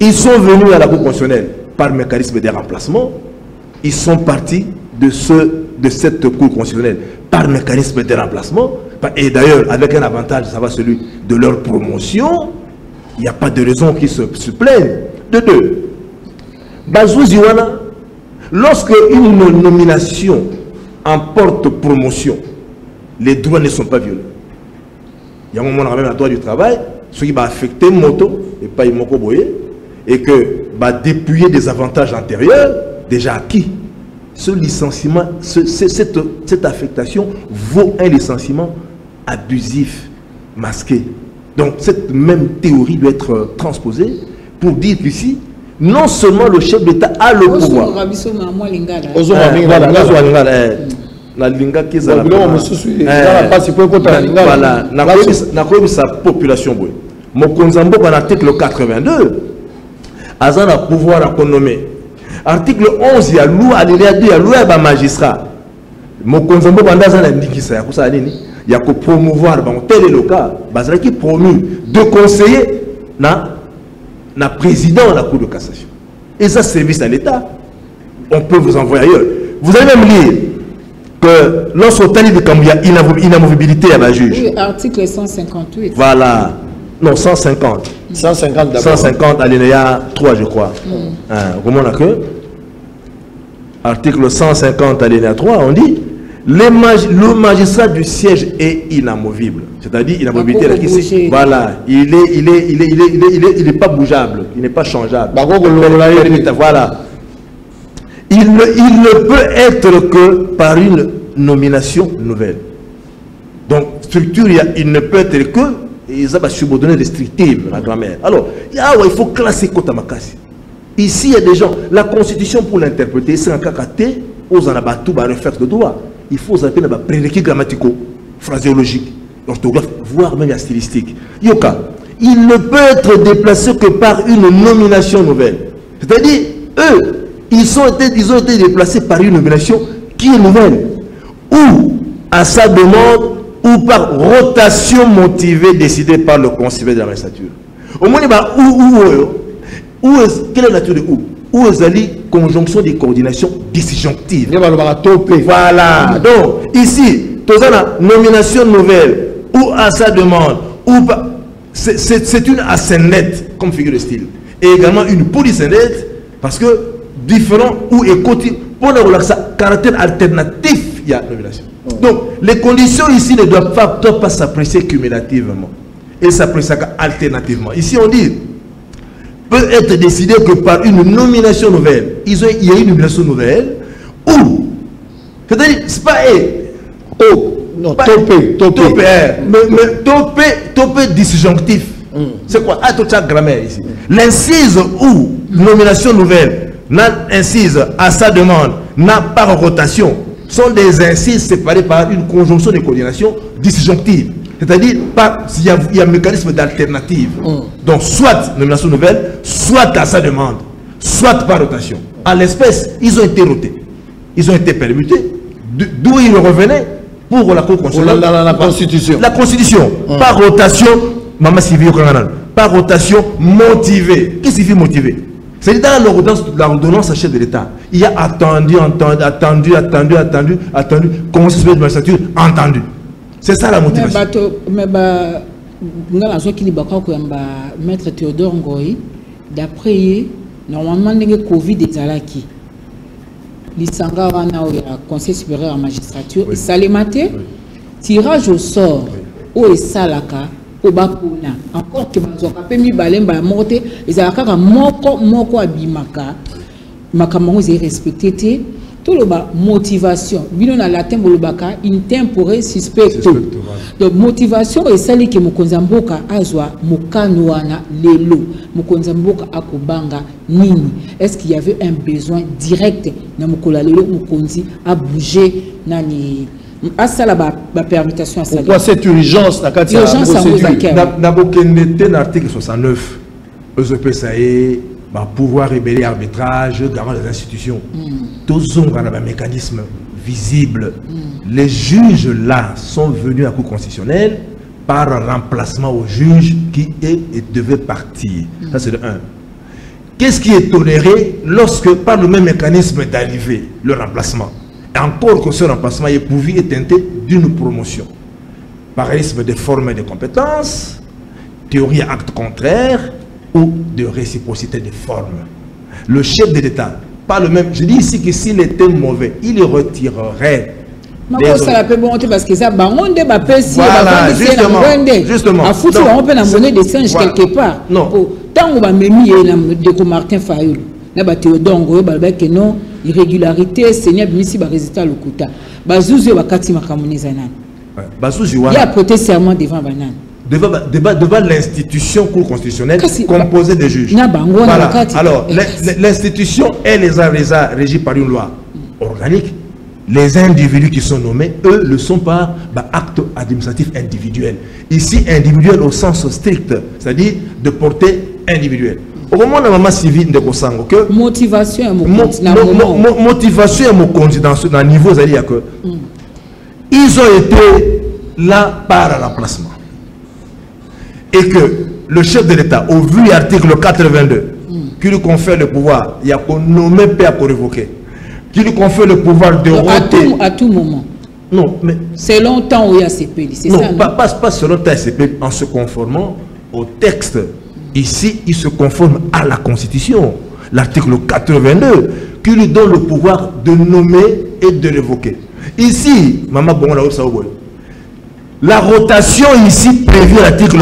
Ils sont venus à la Cour constitutionnelle par mécanisme de remplacement. Ils sont partis de cette Cour constitutionnelle par mécanisme de remplacement. Et d'ailleurs, avec un avantage, ça va celui de leur promotion. Il n'y a pas de raison qu'ils se plaignent. De deux, Bazou Ziwana, lorsque une nomination emporte promotion, les droits ne sont pas violés. Il y a un moment même la droit du travail, ce qui va affecter moto et pas Imoko Boye, et que va dépouiller des avantages antérieurs déjà acquis. Ce licenciement, cette affectation vaut un licenciement abusif, masqué. Donc cette même théorie doit être transposée pour dire qu'ici, non seulement le chef d'État a le pouvoir. Sa population. Mokonzambo, en article 82, a un pouvoir à nommer. Article 11, il y a loi, il y a loi magistrat. Mokonzambo, il y a que promouvoir tel est le cas, qui promu de conseiller na président de la Cour de cassation. Et ça, service à l'État. On peut vous envoyer ailleurs. Vous allez même lire que lorsqu'on t'a dit qu'il y a inamovibilité à la juge. Oui, article 158. Voilà. Non, 150. 150 alinéa 3, je crois. Vous montrez que article 150 alinéa 3, on dit le magistrat du siège est inamovible. C'est-à-dire inamovibilité. Voilà, il n'est pas bougeable, il n'est pas changeable. Voilà. Il ne peut être que par une nomination nouvelle. Donc, structure, il ne peut être que, ils ont subordonné restrictive, la grammaire. Alors, il faut classer Kotamakasi. Ici, il y a des gens, la constitution pour l'interpréter, c'est un KKT, aux anabatou, refaire de droit. Il faut s'appeler des prérequis grammaticaux, phraséologiques, orthographe, voire même stylistique. Yoka, il ne peut être déplacé que par une nomination nouvelle. C'est-à-dire, eux, ils ont été déplacés par une nomination qui est nouvelle. Ou à sa demande, ou par rotation motivée décidée par le conseiller de la magistrature. Au moins, quelle est la nature de où? Où est la conjonction des coordinations disjonctives. Voilà. Donc, ici, nomination nouvelle, ou à sa demande, ou pas. C'est une ascendette comme figure de style. Et également une polyscendette, parce que différent ou écouter pour le caractère alternatif, il y a nomination. Donc, les conditions ici ne doivent pas s'apprécier cumulativement. Et s'apprécier alternativement. Ici, on dit peut être décidé que par une nomination nouvelle. Il y a une nomination nouvelle ou, c'est-à-dire, c'est pas non, topé disjonctif. C'est quoi? Ah, tout ça grammaire ici. L'incise ou nomination nouvelle, incise à sa demande, n'a pas rotation, sont des incises séparées par une conjonction de coordination disjonctive. C'est-à-dire, il y a un mécanisme d'alternative. Donc, soit nomination nouvelle, soit à sa demande, soit par rotation. En l'espèce, ils ont été rotés. Ils ont été permutés. D'où ils revenaient pour la Cour constitutionnelle. La Constitution. La Constitution. Par rotation, Maman Sylvie Okanganal. Par rotation motivée. Qu'est-ce qui signifie motivé? C'est dans l'ordonnance à chef de l'État. Il y a attendu, Conseil de magistrature, entendu. C'est ça la motivation. Mais maître Théodore Ngoï, d'après normalement, il y a Covid et Zalaki. L'Isanga wana au Conseil supérieur en magistrature. Et ça les maté, tirage au sort, où est Salaka, au Bakuna. Encore que Mazoka, Pemi Balemba, Morte, et Zalaka, Moko Abimaka, Makamongo est respecté. Tout le bas, motivation. Bino na latin bolobaka, intempore suspecto. Donc, motivation est celle que Mokonzamboka azwa, Mokanouana, Lelo, Mokonzamboka akobanga, Nini. Est-ce qu'il y avait un besoin direct na Mokola Lelo, Mokonzi, à bouger, Nani. À ça, la permutation à ça. Pourquoi cette urgence na Katia? Urgence à vous Nabokendete, l'article 69. EZPSAE. Pouvoir révéler arbitrage, garant des institutions. Tous ont un mécanisme visible. Les juges là sont venus à la Cour constitutionnelle par remplacement au juge qui devait partir. Ça c'est le 1. qu'est-ce qui est toléré lorsque, par le même mécanisme d'arrivée, le remplacement, et encore que ce remplacement est pourvu et teinté d'une promotion, parallélisme des formes et des compétences, théorie à acte contraire ou de réciprocité des formes. Le chef de l'État, pas le même, je dis ici que s'il était mauvais, il retirerait. Voilà, justement. On peut monnaie des singes quelque part. Non. Tant on va même de Martin Fayulu. Là, Théodongo, non, irrégularité, Seigneur, ici, résultat le Kouta. Bazouzi, Bakati Makamunizana. Il y a prêté serment devant Banan. Devant l'institution cour constitutionnelle composée de juges. Voilà. Alors, l'institution, elle les a régie par une loi organique. Les individus qui sont nommés, eux, le sont par acte administratif individuel. Ici, individuel au sens strict, c'est-à-dire de portée individuelle. Au moment de la maman civile de Kosango, que motivation à mon candidat dans le niveau, c'est-à-dire que ils ont été là par remplacement. Et que le chef de l'État, au vu de l'article 82, qui lui confère le pouvoir, il y a qu'on nomme pas pour révoquer, qui lui confère le pouvoir de voter. À tout moment. Non, mais. C'est longtemps où il y a CPI. Non, pas selon ta CPI, en se conformant au texte. Ici, il se conforme à la Constitution, l'article 82, qui lui donne le pouvoir de nommer et de révoquer. Ici, Maman Bongo la rotation ici prévue à l'article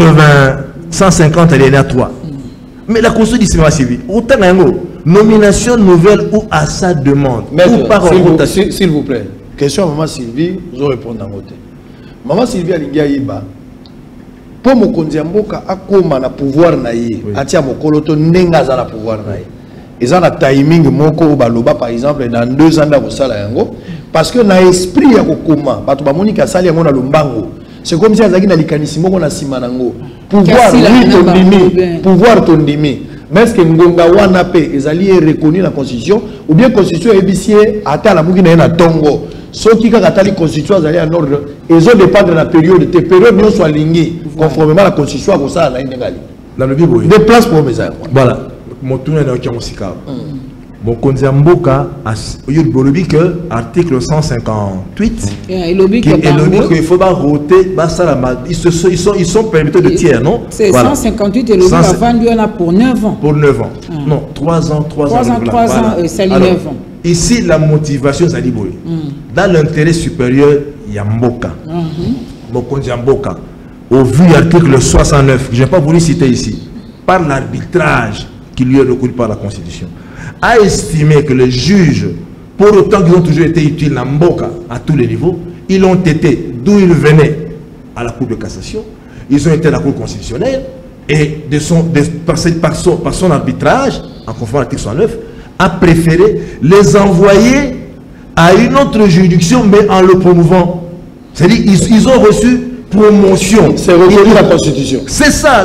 150 alinéa 3. Mais la Constitution dit civil. Autant nomination nouvelle ou à sa demande. Ou par rotation. S'il vous plaît. Question à Maman Sylvie, je réponds dans votre. Maman Sylvie Alingia Yiba. Pour mon kondiamboka akoma na pouvoir na ye. Atia mokoloto nenga za na pouvoir na ye. Ils ont un timing moko baloba par exemple dans 2 ans d'abosala yango. Parce que dans l'esprit ya kokoma bato bamonika sali yango na lombango. C'est comme si azaki na likanisi moko na simanango. Pouvoir pouvoir tondimi. Mais est-ce que ngonga wana pe ezali reconnu la constitution ou bien constitution ébicier ata la muki na tongo. Soki kaka tali constitution azali en ordre ils ont dépendre de la période de période non soit lignée conformément à la constitution ko ça na ndengali. Dans le Bible. Des places pour mes amis. Voilà. Motouna na okiamosika. Mon kondiamboka bolobi que article 158 il lobi que il faut pas roter ils sont permis de tiers non c'est 158 et le vendu on a pour 9 ans non 3 ans ça lit 9 ans ici la motivation ça dit dans l'intérêt supérieur il y a mboka mon kondiamboka au vu de l'article 69 que je n'ai pas voulu citer ici par l'arbitrage qui lui est reconnu par la Constitution a estimé que les juges, pour autant qu'ils ont toujours été utiles à Mboka à tous les niveaux, ils ont été d'où ils venaient à la Cour de cassation, ils ont été à la Cour constitutionnelle et par son arbitrage, en conformité à l'article 109, a préféré les envoyer à une autre juridiction mais en le promouvant. C'est-à-dire ils ont reçu promotion. C'est reconnu la Constitution. C'est ça.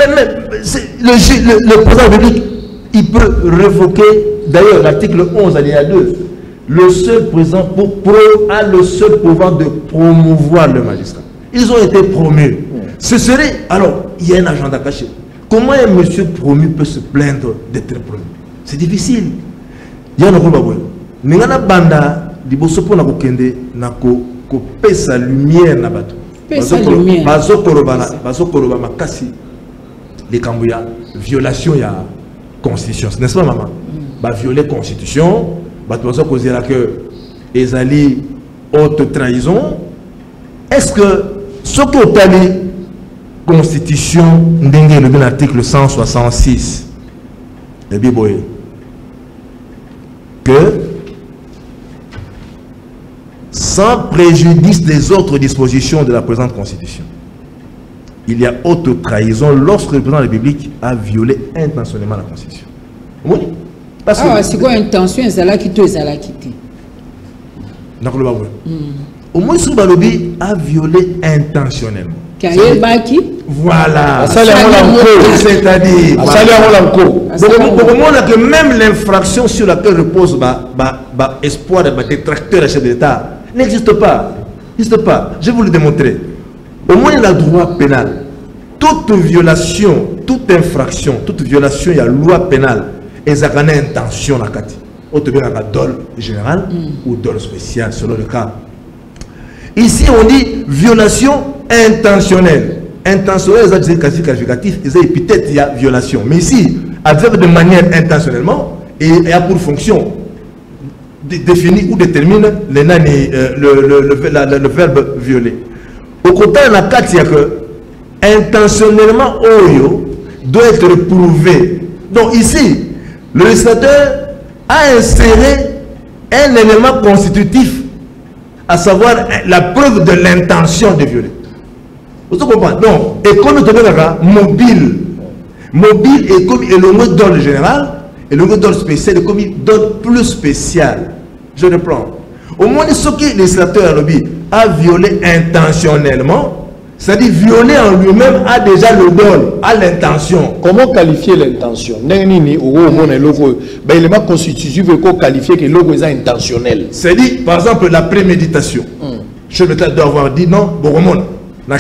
Le président de la République, il peut révoquer, d'ailleurs l'article 11 alinéa 2, le seul président a le seul pouvoir de promouvoir le magistrat. Ils ont été promus. Ce serait, alors, il y a un agenda caché. Comment un monsieur promu peut se plaindre d'être promu? C'est difficile. Il y a un rôle. Mais il y a une bande de bosopo na kokende na ko pesa lumière na bato. Pesa lumière. Bazokoloba makasi les kambuya violation ya Constitution, n'est-ce pas maman? Violer Constitution, bato causer là que ezali haute trahison. Est-ce que ce que tali Constitution ndenge le l'article 166 le biboye que sans préjudice des autres dispositions de la présente Constitution, il y a haute trahison lorsque le président de la République a violé intentionnellement la Constitution. Oui. Parce que c'est quoi intention? Zalakiti. Au moins, ce balobi a violé intentionnellement. Voilà. C'est-à-dire, que même l'infraction sur laquelle repose espoir de détracteur à chef de l'État n'existe pas. N'existe pas. Je vais vous le démontrer. Au moins, il a droit pénal. Toute violation toute infraction, toute violation, il y a loi pénale. Et ça a une intention dans le cas. On te met un dol général ou dol spécial selon le cas. Ici, on dit violation intentionnelle. Intentionnelle, c'est qualificatif, c'est épithète, il y a violation. Mais ici, adverbe de manière intentionnellement, et il y a pour fonction définir ou détermine le verbe violer. Au contraire, la carte, il y a que intentionnellement, oyo doit être prouvé. Donc ici, le législateur a inséré un élément constitutif, à savoir la preuve de l'intention de violer. Vous comprenez? Donc, et comme nous avons mobile, mobile est comme le mot d'ordre général, et le mot d'ordre spécial est comme d'ordre plus spécial. Je reprends. Au moins, ce que le législateur a violé intentionnellement, c'est-à-dire violer en lui-même a déjà le don, a l'intention. Comment qualifier l'intention? L'élément constitutif veut qualifier que l'eau est intentionnel. C'est-à-dire, par exemple, la préméditation. Je dois avoir dit non, bon, bon, là,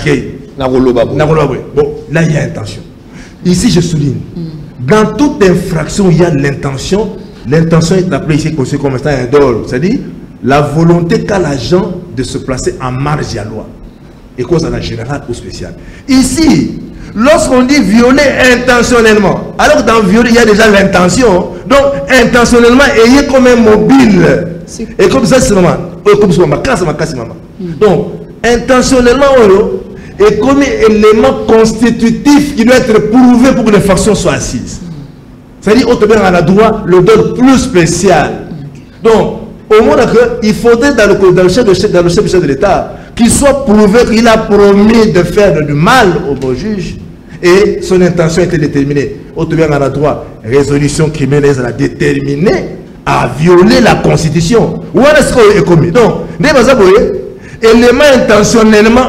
il y a intention. Ici, je souligne. Dans toute infraction, il y a l'intention. L'intention est appelée ici comme un dol. C'est-à-dire, la volonté qu'a l'agent de se placer en marge de la loi. Et cause en général ou spécial. Ici, lorsqu'on dit violer intentionnellement, alors que dans violer, il y a déjà l'intention. Donc, intentionnellement, ayez comme un mobile. Et comme ça, c'est normal. Comme ça, donc, intentionnellement, est comme élément constitutif qui doit être prouvé pour que l'infraction soit assise. C'est-à-dire, on a le droit, le don plus spécial. Donc, au moins, il faudrait dans le chef de l'État qu'il soit prouvé qu'il a promis de faire du mal au bon juge et son intention était déterminée. On a le droit, résolution criminelle, elle a déterminé à violer la Constitution. Où est-ce qu'on est commis? Donc, l'élément intentionnellement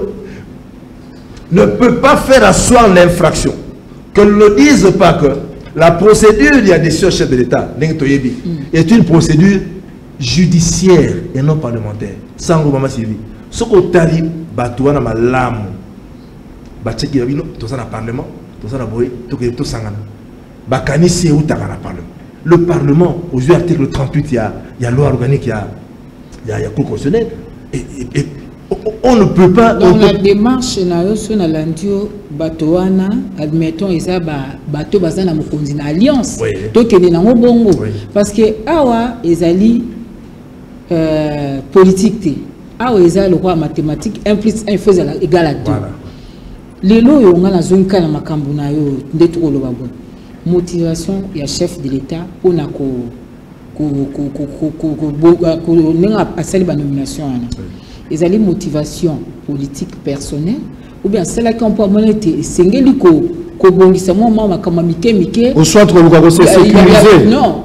ne peut pas faire asseoir l'infraction. Qu'on ne dise pas que la procédure, il y a des chefs de l'État, est une procédure judiciaire et non parlementaire. Sans gouvernement civil. Ce qu'on t'a dit, Batouana Malam, Batcheki Rabino, tout ça dans le Parlement, tout ça dans le Boé, tout ça dans le Bakani, c'est où tu as le Parlement. Le Parlement, aux article 38, il y a loi organique, il y a cour constitutionnelle. Et on ne peut pas. Dans la démarche, sur la landio, Batouana, admettons, il y a bateau basé dans une alliance. Donc, il y a un bongo. Parce que, awa, ils politique. Awa, ils ont le roi mathématique, 1 plus 1 faisait égal à 2. Les lois, on a la zone qui a la macambuna, motivation, il y a chef de l'État, on a nomination. Ils ont motivation politique personnelle, ou bien celle qui ont pas monnaie, c'est au centre de sécuriser. Non,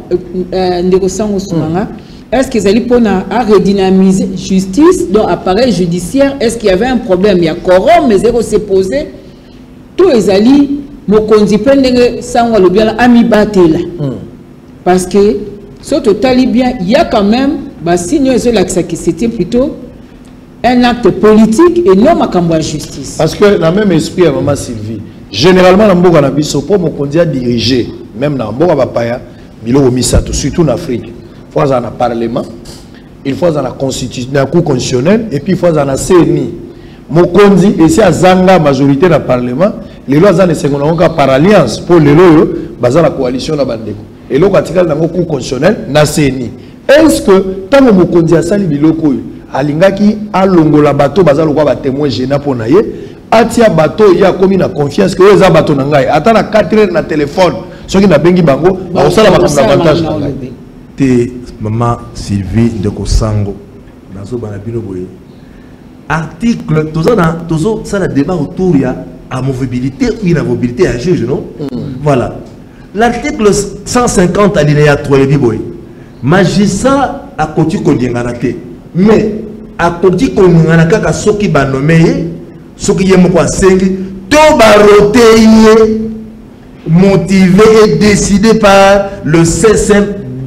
est-ce qu'ils allaient pour redynamiser justice, donc appareil judiciaire? Est-ce qu'il y avait un problème? Il y a quorum, mais zéro s'est posé. Tous les alliés, mon condipendé, ça on va le bien ami batela. Parce que, surtout talibien, il y a quand même, bah, signe que c'était plutôt un acte politique et non ma justice. Parce que dans le même esprit, à Maman Sylvie, généralement, dans le Mboga Nabiso, pour mon candidat diriger, même dans le Mboga Bapaya, surtout en Afrique, il faut dans le Parlement, il faut dans la Constitution, dans la Cour constitutionnelle, et puis il faut dans la CNI. Mon candidat, et si à Zanga, majorité dans le Parlement, les lois dans les secondes par alliance, pour les lois, dans la coalition de Bandeko. Et là, quand il y a la Cour constitutionnelle, dans la CNI. Est-ce que, tant que mon candidat sali biloko, alingaki alongola bateau bazalo kwa ba témoin gênant pour naie atia bateau il y a comme une confiance que eza bateau nangai ata na 4 heures na téléphone ce qui na bengi bango ba osala ba avantage te maman Sylvie de Kosango nazo bana bino boye article tozo ça le débat autour ya amovibilité ou inamovibilité à juge non voilà l'article 150 alinéa 3 et boye magistrat a continué kondiengana mais à côté qu'on a kaka soki ba nommé soki yemo kwa sengi to ba roté motivé et décidé par le CSM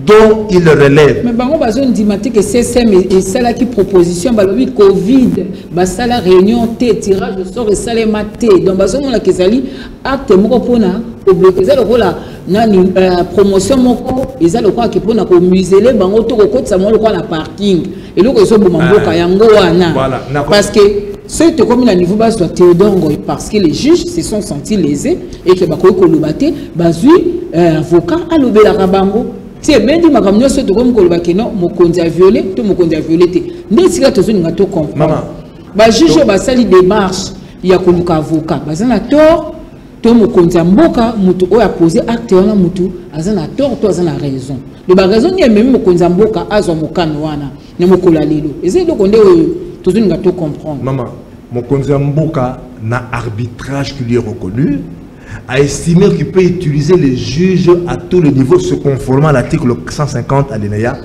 dont il relève. Mais bango bazon dimati que CSM et celle qui proposition balobi Covid basa la réunion T tirage au sort et salé maté donc bazon la kezali acte moko pona obloquer ça le rôle nani promotion moko eza le quoi qui pona ko museler bango to ko kotsa mo le quoi na parking et le ko so bomamboka yango wana parce que c'est comme le niveau bas soit Théodore Ngoy parce que les juges se sont sentis lésés et que bakoy ko lobate bazui avocat a lobé la rabango. C'est bien dit, madame, nous sommes comme Kolbakino, mon conduit a violé, tout mon conduit a violé. Mais si la personne n'a pas compris. Maman. Bah, juge, bah, ça, les démarches, il y a comme avocat. Bah, ça n'a tort, tout mon conduit a mboka, moutou, a posé acte, on a moutou, ça n'a tort, toi, ça n'a raison. Le bah, raison, il y a même mon conduit a mboka, à son moka, noana, n'a mon colalilo. Et c'est donc, on est, tout le monde n'a pas comprendre. Maman, mon conduit a mboka n'a arbitrage qui lui est reconnu. A estimé qu'il peut utiliser les juges à tous les niveaux se conformant à l'article 150 alinéa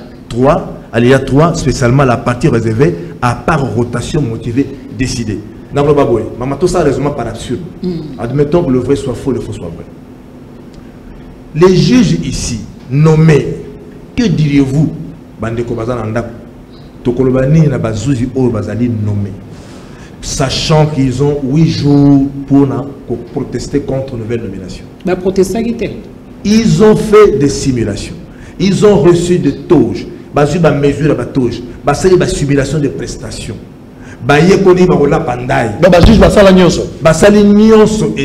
3, spécialement la partie réservée à part rotation motivée décidée. Maman, tout ça raisonnement par absurde. Admettons que le vrai soit faux, le faux soit vrai. Les juges ici nommés, que diriez-vous, Bandeko Bazananda, Tokolobani na Bazouzi O Bazali nommés, sachant qu'ils ont 8 jours pour protester contre une nouvelle nomination. Ils ont fait des simulations. Ils ont reçu des tauges. Ils ont mesuré la tauge. Ils ont des simulations de prestations. Ils ont fait des pandailles. Ils ont fait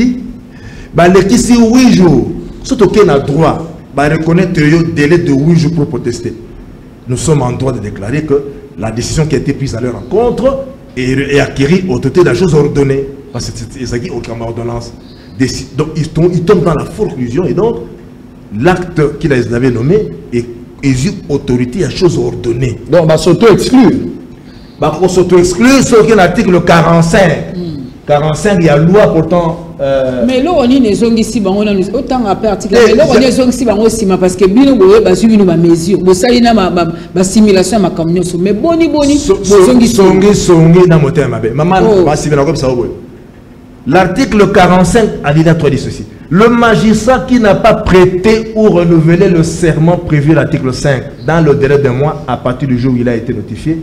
des 8 jours. Surtout qu'il y a droit de reconnaître le délai de 8 jours pour protester. Nous sommes en droit de déclarer que la décision qui a été prise à leur rencontre et acquérir autorité de la chose ordonnée. Parce que c'est aucune ordonnance. Donc ils tombent dans la conclusion et donc l'acte qu'il avait nommé est autorité à chose ordonnée. Donc bah s'auto-exclure. Bah on s'auto-exclure sur l'article 45. 45 il y a loi pourtant. Mais là on est les ici on a autant à article. Mais là on est ici aussi parce que bino boye basu bino ba mesure. Bo salina ba simulation ma camion mais boni songi na moteur mabe. Maman ba simulation comme ça boye. L'article 45 alinéa 3 dit ceci. Le magistrat qui n'a pas prêté ou renouvelé le serment prévu à l'article 5 dans le délai d'un mois à partir du jour où il a été notifié,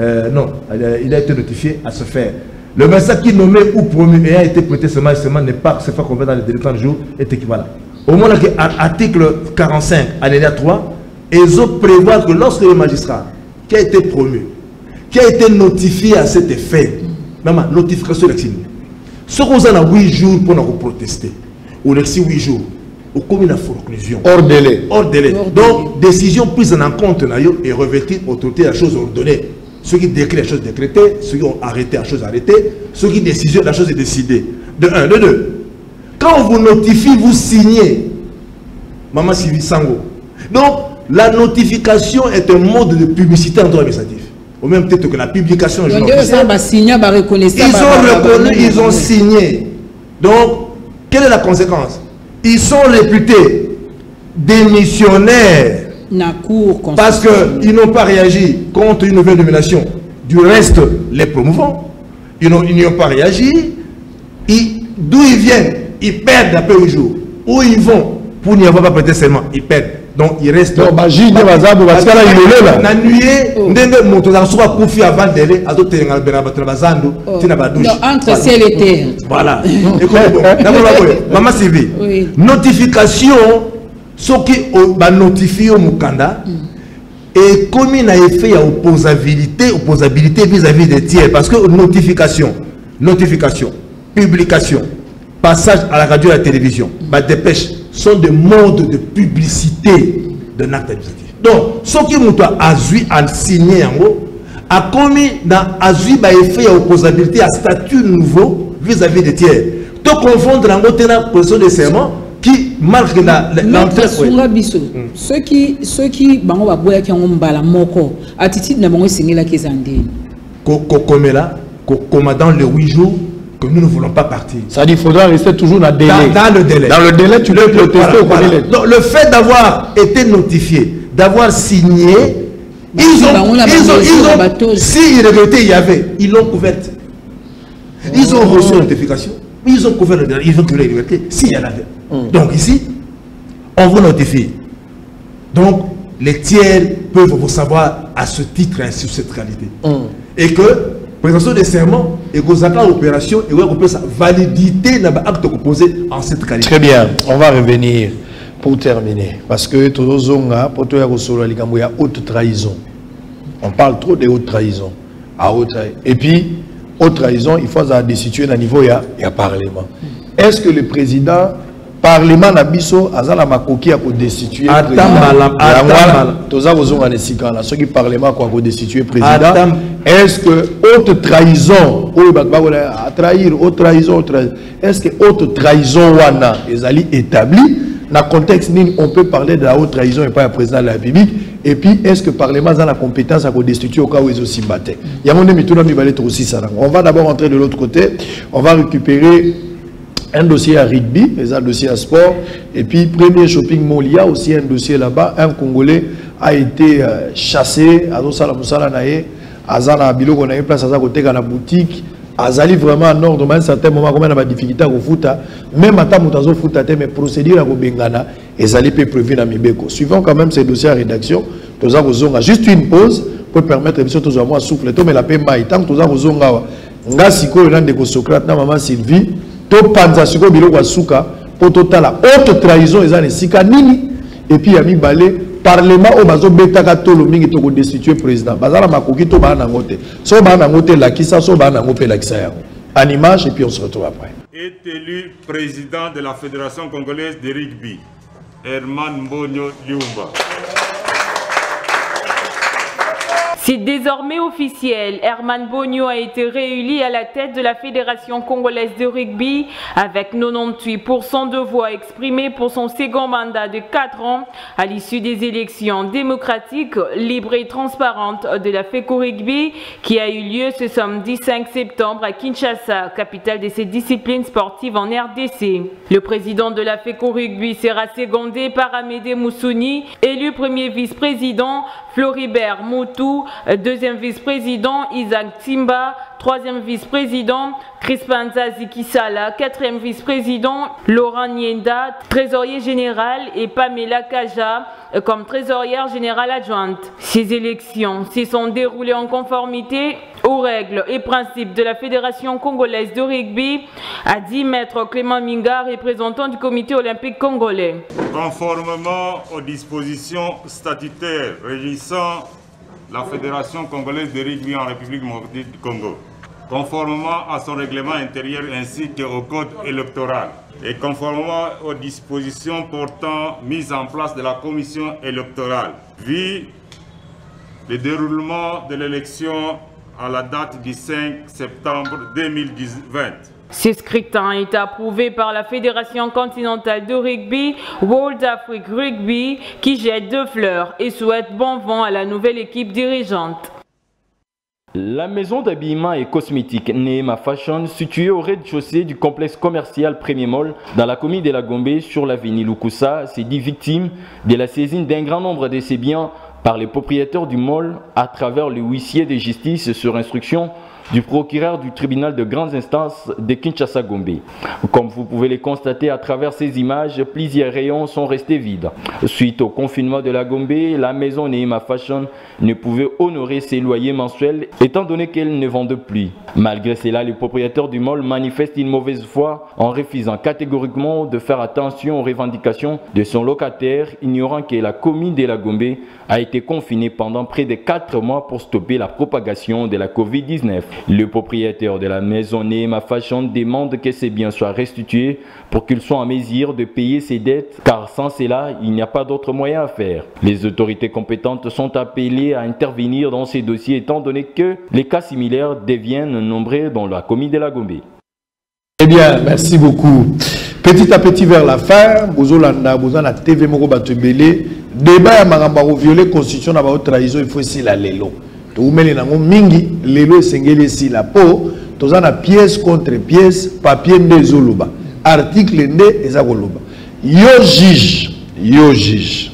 il a été notifié à se faire. Le magistrat qui nommé ou promu et a été prêté serment n'est pas se faire convaincre dans le délai de 30 jours est équivalent. Au moment que l'article 45 alinéa 3, ils ont prévu que lorsque le magistrat qui a été promu, qui a été notifié à cet effet, même notification d'exil, ce qu'on a 8 jours pour nous protester, ou 8 jours, au commun de conclusion. Hors délai. Hors délai. Donc, décision prise en compte et revêtir autorité à la chose ordonnée. Ceux qui décrètent la chose décrétée, ceux qui ont arrêté la chose arrêtée, ceux qui décident la chose est décidée. De 1, de 2. Quand on vous notifie, vous signez. Maman Sylvie Sango. Donc, la notification est un mode de publicité en droit administratif. Au même titre que la publication. Ils ont reconnu, ils ont signé. Donc, quelle est la conséquence? Ils sont réputés démissionnaires parce qu'ils n'ont pas réagi contre une nouvelle nomination. Du reste, les promouvants, ils n'y ont pas réagi. D'où ils viennent, ils perdent après 8 jours. Où ils vont pour n'y avoir pas prêté serment, ils perdent. Donc il reste. Donc, entre ciel et terre. Voilà. Maman Sylvie, notification, ce qui va notifier au Mukanda, et comme il a effet à opposabilité vis-à-vis des tiers, parce que notification, publication, passage à la radio et à la télévision, dépêche, sont des modes de publicité d'un acte administratif. Donc, ce qui a signé en haut, a commis dans Azui effet à opposabilité à statut nouveau vis-à-vis des tiers. De confondre en haut la position de serment qui marque l'entrée. Ceux qui ont attitude n'a signé la Kézandé. Comme là, dans les 8 jours, que nous ne voulons pas partir. Ça dit qu'il faudra rester toujours dans le délai. Dans le délai. Dans le délai, tu peux protester au délai. Donc, le fait d'avoir été notifié, d'avoir signé, si irrégularité il y avait, ils l'ont couverte. Ils ont reçu la notification, ils ont couvert le délai, ils ont couvert l'irrégularité, s'il y en avait. Donc ici, on vous notifie. Donc, les tiers peuvent vous savoir à ce titre ainsi sur cette réalité. Et que, présentation des serments, et que vous avez l'opération, et vous avez sa validité dans l'acte proposé en cette qualité. Très bien, on va revenir pour terminer. Parce que tout le monde, pour tout le monde, il y a haute trahison. On parle trop de haute trahison. Et puis, haute trahison, il faut la destituer à niveau, il y a Parlement. Est-ce que le président, Parlement, Nabiso, Azala Makoki a destitué le président? Tous ceux qui Parlement a destitué le président. Est-ce que haute trahison, à trahir, haute trahison, est-ce que haute trahison wana est établie? Dans le contexte, on peut parler de la haute trahison et pas le président de la République. Et puis, est-ce que le Parlement a la compétence à destituer au cas où ils ont aussi battu? Il y a mon ami, tout le monde aussi ça. On va d'abord entrer de l'autre côté. On va récupérer un dossier à rugby, un dossier à sport. Et puis, premier shopping mall, il y a aussi un dossier là-bas. Un Congolais a été chassé à Moussala Naye, à Zana Bilo, on a une place à côté dans la boutique. Azali vraiment en ordre, à un certain moment, comme on a des difficultés à foot, même à Tamutazo foot, mais procédure à Bengana, et Zali peut prévu dans Mibeko. Suivant quand même ces dossiers à rédaction, nous avons juste une pause pour permettre de tous à souffler, mais la paix maï, tant que nous avons nga siko le de Socrate, na maman Sylvie, to panza siko bilo wa suka, pour total la haute trahison, et zane sika nini, et puis Yami Balé, Parlement au bazo beta katolo mingi to destituer président. Bazala makoki to ba na ngote. So ba na ngote la kisa so ba na ngope la kisa. En image et puis on se retrouve après. Est élu président de la Fédération congolaise de rugby, Herman Mbonyo Liumba. C'est désormais officiel. Herman Mbonyo a été réélu à la tête de la Fédération congolaise de rugby avec 98% de voix exprimées pour son second mandat de 4 ans à l'issue des élections démocratiques, libres et transparentes de la FECO Rugby qui a eu lieu ce samedi 5 septembre à Kinshasa, capitale de ces disciplines sportives en RDC. Le président de la FECO Rugby sera secondé par Amédée Moussouni, élu premier vice-président Floribert Moutou, deuxième vice-président Isaac Timba, troisième vice-président Crispin Zikisala, quatrième vice-président Laurent Nienda, trésorier général et Pamela Kaja comme trésorière générale adjointe. Ces élections se sont déroulées en conformité aux règles et principes de la Fédération congolaise de rugby, a dit Maître Clément Minga, représentant du comité olympique congolais. Conformément aux dispositions statutaires régissant la Fédération congolaise de rugby en République démocratique du Congo, conformément à son règlement intérieur ainsi qu'au code électoral et conformément aux dispositions portant mise en place de la commission électorale, vu le déroulement de l'élection à la date du 5 septembre 2020. Ce scrutin est approuvé par la Fédération continentale de rugby, World Afrique Rugby, qui jette 2 fleurs et souhaite bon vent à la nouvelle équipe dirigeante. La maison d'habillement et cosmétique Neema Fashion, située au rez-de-chaussée du complexe commercial Premier Mall, dans la commune de la Gombe, sur l'avenue Lukusa, s'est dit victime de la saisine d'un grand nombre de ses biens par les propriétaires du mall à travers le huissier de justice sur instruction du procureur du tribunal de grandes instances de Kinshasa-Gombe. Comme vous pouvez le constater à travers ces images, plusieurs rayons sont restés vides. Suite au confinement de la Gombe, la maison Neema Fashion ne pouvait honorer ses loyers mensuels étant donné qu'elle ne vendait plus. Malgré cela, le propriétaire du mall manifeste une mauvaise foi en refusant catégoriquement de faire attention aux revendications de son locataire, ignorant que la commune de la Gombe a été confinée pendant près de 4 mois pour stopper la propagation de la Covid-19. Le propriétaire de la maison Neema Fashion demande que ces biens soient restitués pour qu'il soit en mesure de payer ses dettes, car sans cela, il n'y a pas d'autre moyen à faire. Les autorités compétentes sont appelées à intervenir dans ces dossiers étant donné que les cas similaires deviennent nombreux dans la commune de la Gombe. Eh bien, merci beaucoup. Petit à petit vers la fin, Bozolanda, Bozana TV Moko Batubele, débat à Marambaro violer constitution na ba trahison, il faut aussi la lelo. Tout mêlé nango mingi, lelo esengeli si la peau, tozana pièce contre pièce, papier nde zoloba. Article nde ezakoloba. Yo juge.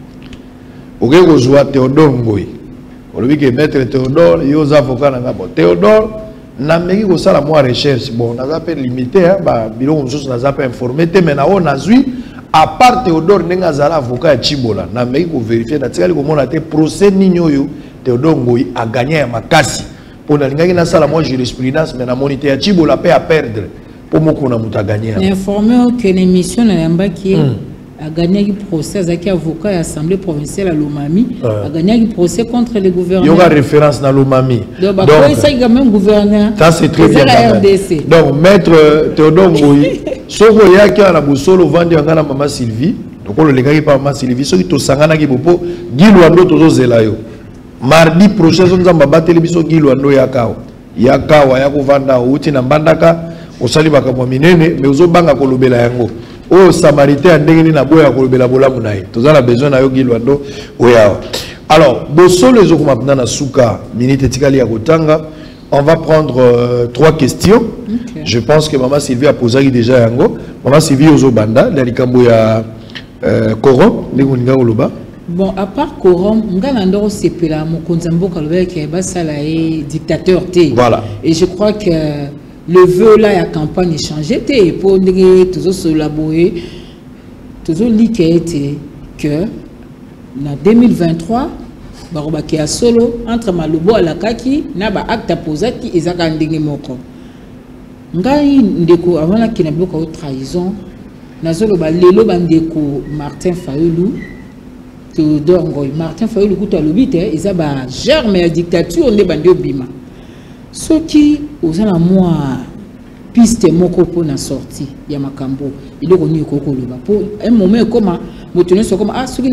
Oke kozwa Théodore Ngoyi. Olobi ke maître Théodore, yo avocat na ngabo. Théodore na meki ko sala moi recherche. Bon, na zape limité ba biloko mosusu na zape informé te mais na on azui à part Théodore Nengazala avocat à Chibola na mei ko vérifier na tikali ko mona te procès ninyoyo Théodore Ngoyi a gagné à Makassi pour na linga na sala moi jurisprudence mais na monité à Chibola paix à perdre pour moko na muta gagner informé que l'émission na yamba qui a gagné le procès avec avocat à l'Assemblée provinciale à Lomami a gagné le procès contre le gouverneur. Il y aura référence dans Lomami. Donc ça il y a même gouverneur. Ça c'est très bien. La RDC. Donc maître Théodore Ngoyi soko yaki na busolo vandi ngana mama Sylvie donc on le lengaki par mama Sylvie soki to sangana ki popo gilwando tozo zelayo mardi prochain nzamba bateli biso gilwando yakao yako vanda uti na mbandaka osali bakamwa minene mais ozobanga kolobela yango o samaritain ndengeni na boya kolobela bolamu naye tozala besoin na yo gilwando oyawa. Alors bosolo ezoko maintenant na suka minute tikali ya kotanga. On va prendre 3 questions. Okay. Je pense que Maman Sylvie a posé déjà yango. Maman Sylvie Ozobanda, l'alikambo ya Korom, n'ekoninga oloba. Bon, à part Korom, Nganandoro sepela mokonzambo kalobé qui est basala et dictateur té. Voilà. Et je crois que le vœu là la campagne changé té pour dire toujours se laborer toujours liqué que en 2023 barobaki ya solo entre malobo alakaki na ba acte posaki ezaka ndenge moko ngai ndeko avant ki na biloko o trahison nazolo ba lelo bandeko Martin Fayulu Théodore Ngoyi Martin Fayulu kuta lobite eza ba germe ya dictature nde bande obima soki ozana moi piste moko po na sortie ya makambo iloko ni ko koloba po un moment comme motoné so comme ah soki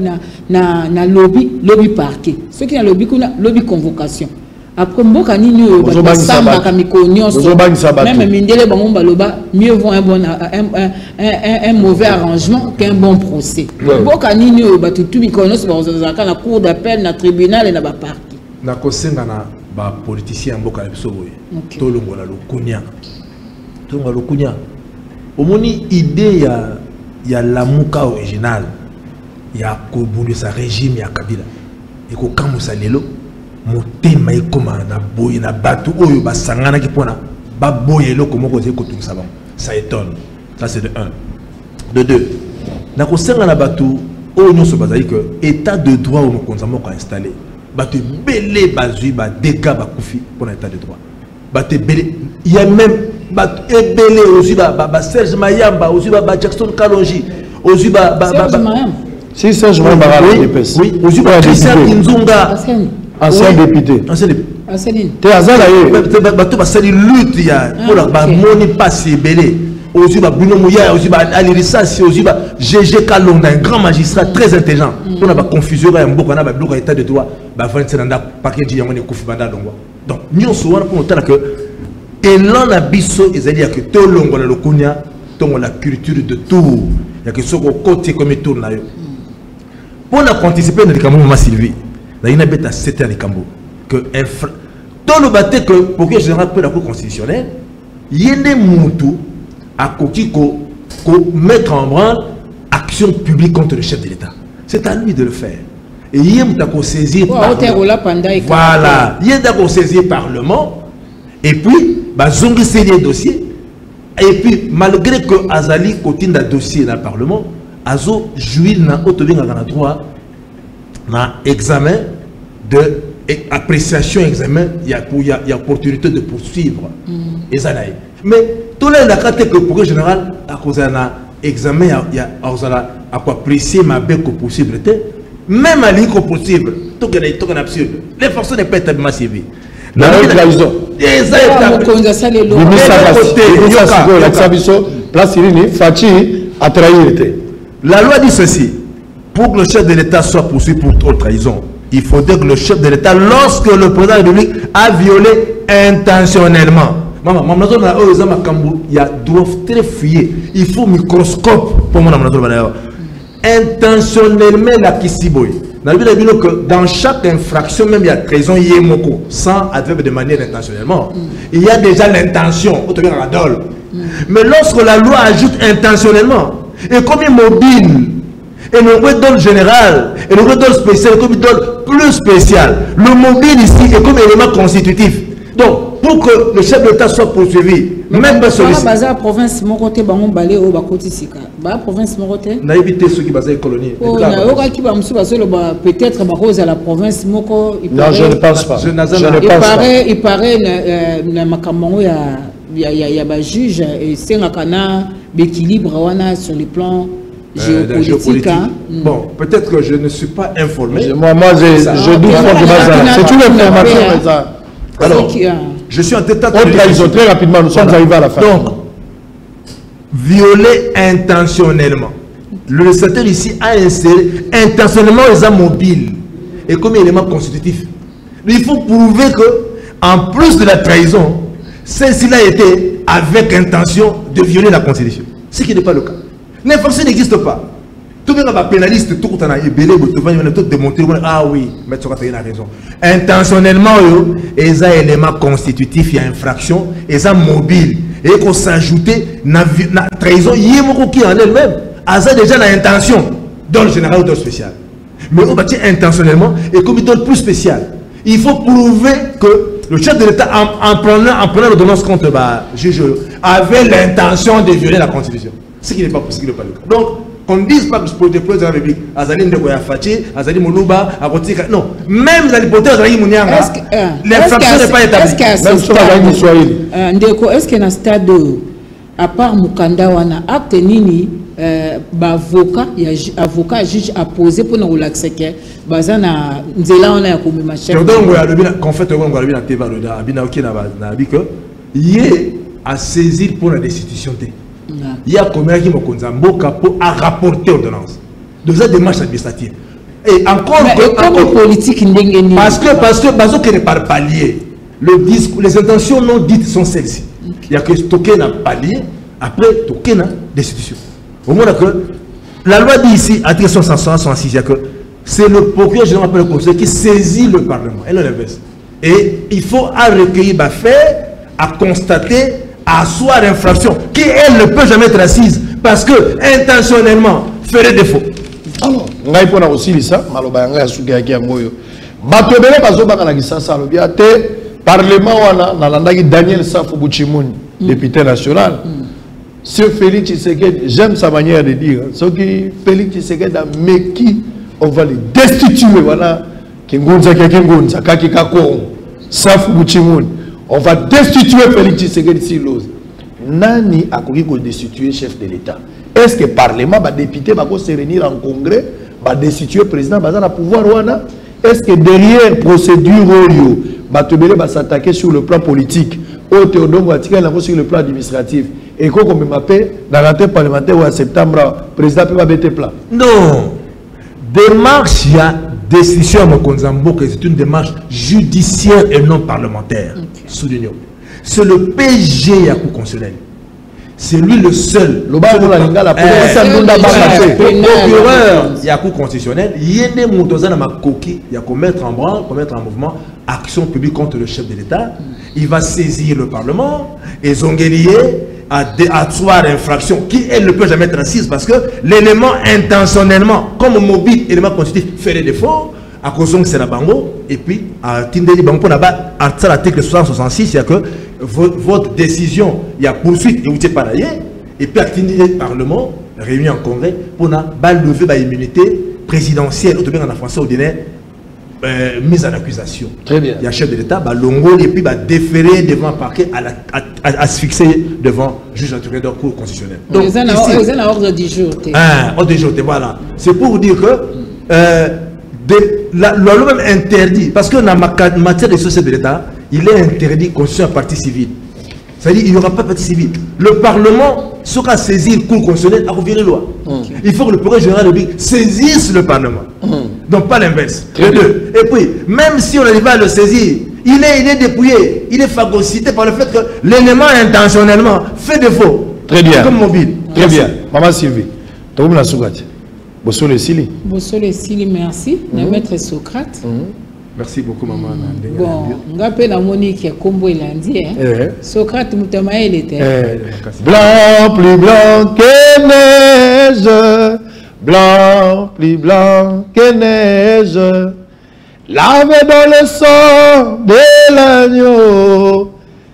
na lobby parquet soki na lobby kuna lobby convocation après mboka nini yo ba samba ka mikonyo même mindele bango baloba mieux vaut un mauvais arrangement qu'un bon procès mboka nini yo ba tutu mikonyo so ba na cour d'appel na tribunal na ba parquet na kosenga na ba politicien mboka na biso boye tolongola lokunya omoni idée ya lamuka original ya kobundisa régime ya Kabila et ko kamusa lelo motema ekoma na boye na batu oyo basangana ki pona ba boye loko moko ze kotungisa bango ça étonne. Ça c'est de 1. De 2 na kosenga na batu oyo nyonso bazali que état de droit au mokonzamo ko installé batu belé bazui ba dégâts ba kufi pour l'état de droit batu belé il y a même ebele aussi Serge Mayamba aussi Jackson Kalonji aussi si Serge Mayamba oui aussi Christian Kinzunga ancien député te azala ye bato basali lutte ya pour ba moni passe ebele aussi Bruno Mouya aussi Alirissa aussi GG Kalonda un grand magistrat très intelligent pour la confusion ya mboka na ba bloc état de droit ba vanti na paquet yango ne kufi banda dongwa donc nyonso wana pour noter que et l'on a biso ezali ya que to longo la lokunya tongo la culture de tout ya que soko côté comme tourne na yo pour la participer dans le cambo Maman Sylvie na ina beta 7 ans de cambo que dans le baté que pour que général peut la cour constitutionnelle yende mutu a koki ko mettre en branle action publique contre le chef de l'État. C'est à lui de le faire. Et yem ta ko saisir voilà yem ta ko saisir parlement et puis bazongi les dossiers et puis malgré que azali kotinda dossier dans le parlement azo jouir na autobinga na droit na examen de appréciation examen il y a opportunité de poursuivre et ça mais tout le monde que pour le général à cause d'un examen il y a à quoi apprécier ma belle possibilité même à l'île possible tout est absurde les forces ne peuvent être massives. La trahison. La loi dit ceci: pour que le chef de l'État soit poursuivi pour toute trahison, il faudrait que le chef de l'État, lorsque le président de la République a violé intentionnellement, doivent très fouiller. Il faut un microscope pour moi. Intentionnellement la kissiboy. Que dans chaque infraction, même il y a trahison yémoko, sans adverbe de manière intentionnellement. Il y a déjà l'intention, mais lorsque la loi ajoute intentionnellement, et comme il mobile, et le donne général, et le donne spécial, comme il donne plus spécial, le mobile ici est comme élément constitutif. Donc, pour que le chef de l'État soit poursuivi. Même pas celui-ci. La province, mon côté, on balé au côté Sika. La province, mon côté. On a évité ceux qui basaient colonie. Peut-être à la province, mon côté. Non, je ne pense pas. Il paraît, il y a un juge et c'est un équilibre sur le plan géopolitique. Bon, peut-être que je ne suis pas informé. Moi, je doute fortement. C'est une information. Alors, je suis en tête à très rapidement, nous sommes arrivés à la fin. Donc, violer intentionnellement. Le législateur ici a inséré intentionnellement les armes mobiles et comme élément constitutif. Il faut prouver que, en plus de la trahison, celle-ci a été avec intention de violer la Constitution. Ce qui n'est pas le cas. L'infraction n'existe pas. Tout le monde pénaliste, tout le monde démontrer, ah oui, mais tu as raison. Intentionnellement, il y a un élément constitutif, il y a infraction, il y a mobile. Et qu'on s'ajoute la trahison, il y a qui en elle-même. Il y a déjà l'intention dans le général ou dans le spécial. Mais on va dire intentionnellement et comme il donne plus spécial. Il faut prouver que le chef de l'État, en prenant l'ordonnance contre le juge, avait l'intention de violer la Constitution. Ce qui n'est pas possible, pas le cas. Donc, qu'on ne dise pas que pour déployer dans la République, Azali Ndekoya Fachi, Azali Moulouba, Agotika, non. Même dans l'hypothèse d'Azali Mounianga, l'infraction n'est pas établie. Est-ce qu'il y a un stade, à part Mukanda, acte nini, avocat juge a posé pour nous relaxer que bazana nzela on a comme machin qu'en fait on va bien teba le da abina ok na bi que yé à saisir pour la destitution té il y a combien qui me konzamboka pour à rapporter ordonnance de cette démarche administrative et encore comme politique ndengeni parce que bazo que ne par palier le discours les intentions non dites sont celles-ci il y a que stocker na palier après stocker na destitution. Au moins que la loi dit ici, à l'article 166, que c'est le procureur général appelé le conseil qui saisit le Parlement. Et non l'inverse. Et il faut à recueillir, à faire, à constater, à asseoir l'infraction, qui elle ne peut jamais être assise parce que intentionnellement ferait défaut. Alors, on a aussi ça, Malobanga Sugaki Amoyo. Batobele Bazoba Kanagisa Salobia, Parlement, on a Daniel Safo Bouchimoun, député national. Sur Félix Tshisekedi, j'aime sa manière de dire. Ce qui Félix Tshisekedi a mais qui on va les destituer. Voilà. On va destituer Félix Tshisekedi si l'ose. Nani a voulu destituer chef de l'État. Est-ce que le Parlement, les députés, vont se réunir en congrès, va destituer le président, va avoir pouvoir. Est-ce que derrière procédure, va s'attaquer sur le plan politique, au Théodore sur le plan administratif? Et quand on m'appelle dans la tête parlementaire en septembre, le président peut pas mettre plat. Non. Démarche, il y a décision à Mokonzambo que c'est une démarche judiciaire et non parlementaire. Okay. C'est le PG à coup constitutionnel. C'est lui le seul. Le procureur, il y a coup constitutionnel. Il y a des moutons à ma coquille. Il y a qu'à mettre en branle, qu'à mettre en mouvement action publique contre le chef de l'État. Il va saisir le Parlement et zongelier à asseoir l'infraction qui elle ne peut jamais être assise parce que l'élément intentionnellement comme mobile élément constitutif fait des défauts à cause de c'est la bango et puis à Tindeli bango là-bas à l'article 166 il y a que votre décision il y a poursuite et vous êtes pas et puis à Tindeli Parlement réuni en congrès pour na lever l'immunité présidentielle ou bien en français ordinaire mise en accusation. Très bien. Il y a chef de l'État, Longo, et puis déférer devant le parquet à se fixer devant le juge naturel de la Cour constitutionnelle. Donc, ils ont l'ordre du jour. Ordre du jour, voilà. C'est pour vous dire que la loi même interdit, parce que dans la matière de société de l'État, il est interdit constituer un parti civil. C'est-à-dire qu'il n'y aura pas de parti civil. Le Parlement sera saisi le Cour constitutionnelle à revirer la loi. Il faut que le procureur général saisisse le Parlement. Donc pas l'inverse. Les deux. Et puis, même si on arrive à le saisir, il est dépouillé, il est phagocyté par le fait que l'élément intentionnellement fait défaut. Très bien. Comme mobile. Très bien. Maman Sylvie, tu as Soukati. Bossole Sili. Bossole Sili, merci. Maître Socrate. Merci beaucoup, maman. Bon, on appelle la Monique qui est combo lundi. Socrate, Moutama, il était. Blanc, plus blanc que neige. Blanc, plus blanc que neige. Lavé dans le sang de l'agneau.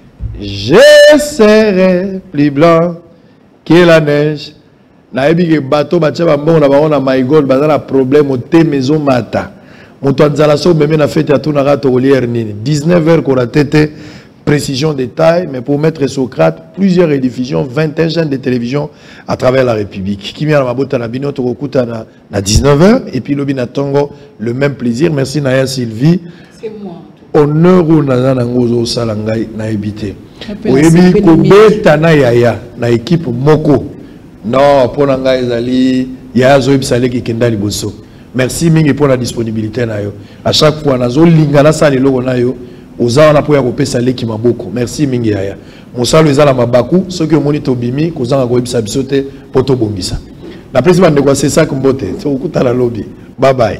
Je serai plus blanc que la neige. Naebi ke bateau batia ba mbongo na ba na my god bazala problème au te maison mata. Moto nzala so meme na fête ya tuna rato olière nini. 19h ko la tête précision détail mais pour mettre Socrate plusieurs rediffusions 21 chaînes de télévision à travers la République. Qui vient na mabota na bino to kokuta na 19h et puis lobi na tongo le même plaisir. Merci Naya Sylvie. C'est moi. Honneur ou na ngozo sala ngai na ebité. Oyebi ko beta na yaya na équipe moko. Non, pour nanga ezali yaya zo ebisale ki kenda liboso. Merci mingi pour la disponibilité na yo. À chaque fois nazo lingana sala loko na yo. Oza na po ya ko pesa leki maboko. Merci mingi yaya. Mosalo ezala mabaku, soki omoni to bimi kozanga ko ebisa bisote poto bombisa. La présidente de quoi c'est ça kumbote. So okuta la lobby. Bye bye.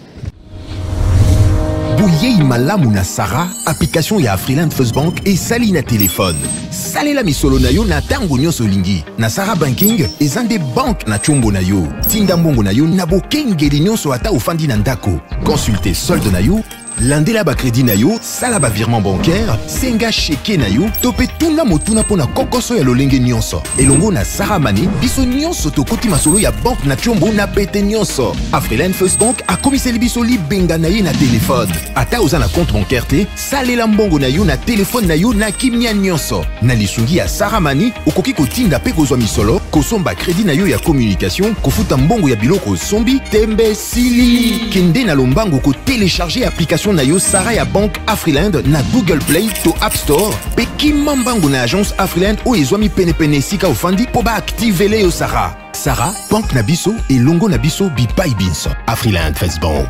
Bouyei malamu na Sarah, application ya Afriland First Bank et sali na téléphone. Salela misolo na yo na tango nyonso lingi. Na Sarah Banking, ezande bank na chombo na yo. Tinda mbongo na yo na bokengeli nyonso ata ofandi na ndako. Consultez solde na yo, landela ba crédit na yo, sala ba virement bancaire, senga cheke na yo, tope tuna motuna pona kokoso ya lolenge nyonso. Elongo na Sarah Money, biso nyonso tokoti masolo ya bank na chombo na pete nyonso. Afriland First Bank a komiseli biso li benga na ye na téléphone. Ata oza na compte bancaire te, salela mbongo na yo na téléphone na yo na kimia nyonso. Na lisungi ya Sarah Money, okoki kotinda pe kozwa misolo, kosomba crédit na yo ya communication, kofuta mbongo ya biloko sombi, tembe sili. Kende na lombango ko télécharger application na yo Sarah ya Bank Afriland na Google Play to App Store. Pe kimambango na agence Afriland o ezwami pene sika ofandi po ba activer yo Sarah. Sarah, Bank na biso et longo na biso bipai binso. Afriland First Bank.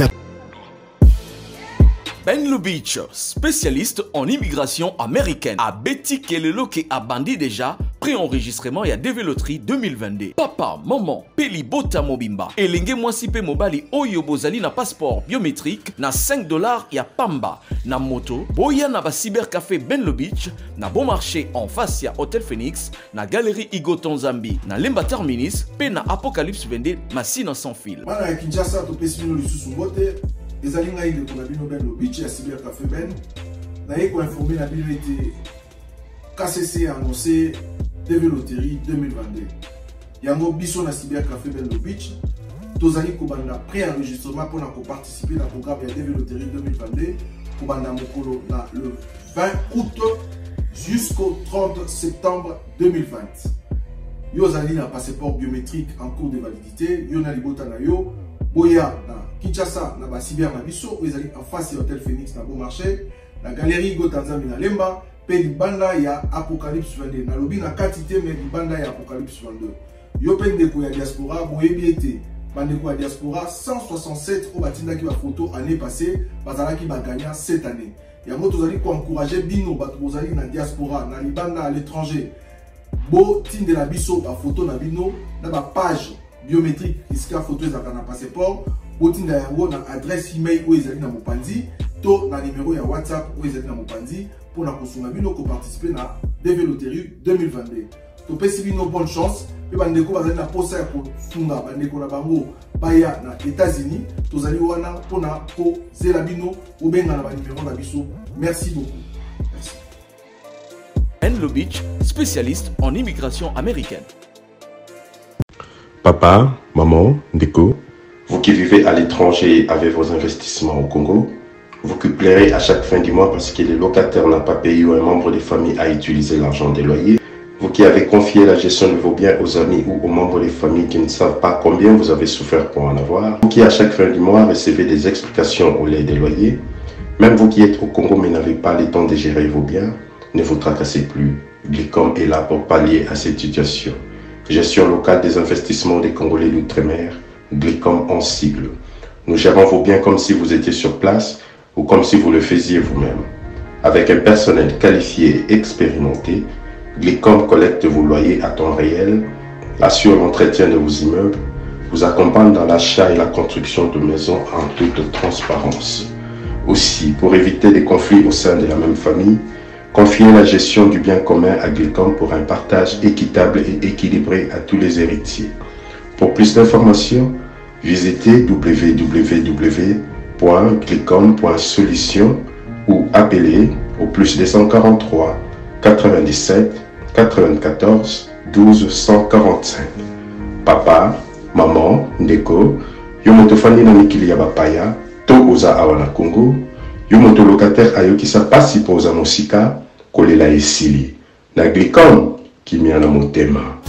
Ben Lubitsch, spécialiste en immigration américaine, a Betty Kelelo qui a bandi déjà pré-enregistrement et à déveloterie 2022. Papa, maman, Peli Bota Mobimba, Elenge Mwasipe Mobali Oyo Bozali na passeport biométrique na $5 ya Pamba, na moto, Boya na ba cybercafé Ben Lubitsch, na bon marché en face ya Hotel Phoenix, na galerie Igo Tonzambi, na Lemba Terminis, pe na Apocalypse Vende, Massina sans fil. Mana ya Kinshasa to pesino lisusu mbote. ezali ngai ndeko na bino Ben Lubitsch ya cybercafé Ben naye ko informer na bino ete KCC a annoncé TV Loterie 2022 yango biso na cybercafé Ben Lubitsch tozali kobanda pré-enregistrement pour participer na programme ya TV Loterie 2022 kobanda mokolo na le 20 août jusqu'au 30 septembre 2020 yo zali na passeport biométrique en cours de validité yo na libota na yo Boya na Kinshasa na Basibia na biso ezali en face ya Hotel Phoenix na bon marché na galerie Gotanzami na Lemba pe libanda ya Apocalypse 22 na lobi na katité mais libanda ya Apocalypse 22 yo pe ndeko ya diaspora boyebi ete bandeko ya diaspora 167 au batinda ki ba photo année passée bazalaki ba gagnant cette année ya moto zali ko encourager bino bato bozali na diaspora na libanda à l'étranger bo tinde la biso ba photo na bino na ba page biométrique iska photo ezaka na passeport botinda yango na adresse email ou ezali na mopanzi to na numéro ya WhatsApp ou ezali na mopanzi pour na kosunga bino ko participer na TV Loterie 2022 to pesi bino bonne chance pe bandeko bazali na posa ya kosunga bandeko na bango baya na États-Unis tozali wana pona ko zela bino ou benga na ba numéro na biso. Merci beaucoup. Merci. Ben Lubitsch, spécialiste en immigration américaine. Papa, maman, Ndeko, vous qui vivez à l'étranger avec vos investissements au Congo, vous qui pleurez à chaque fin du mois parce que le locataire n'a pas payé ou un membre de famille a utilisé l'argent des loyers, vous qui avez confié la gestion de vos biens aux amis ou aux membres des familles qui ne savent pas combien vous avez souffert pour en avoir, vous qui à chaque fin du mois recevez des explications au lait des loyers, même vous qui êtes au Congo mais n'avez pas le temps de gérer vos biens, ne vous tracassez plus. Glicom est là pour pallier à cette situation. Gestion locale des investissements des Congolais d'outre-mer, Glicom en sigle. Nous gérons vos biens comme si vous étiez sur place ou comme si vous le faisiez vous-même. Avec un personnel qualifié et expérimenté, Glicom collecte vos loyers à temps réel, assure l'entretien de vos immeubles, vous accompagne dans l'achat et la construction de maisons en toute transparence. Aussi, pour éviter des conflits au sein de la même famille, confiez la gestion du bien commun à Glicom pour un partage équitable et équilibré à tous les héritiers. Pour plus d'informations, visitez www.glicom.solution ou appelez au +243 97 94 12 145. Papa, maman, ndeko, yo moto fandi na mikili ya bapaya, to oza awa na Congo, yo moto locataire ayokisa pasi po oza mosika, kolela esili. Na Glicom, kimia na motema.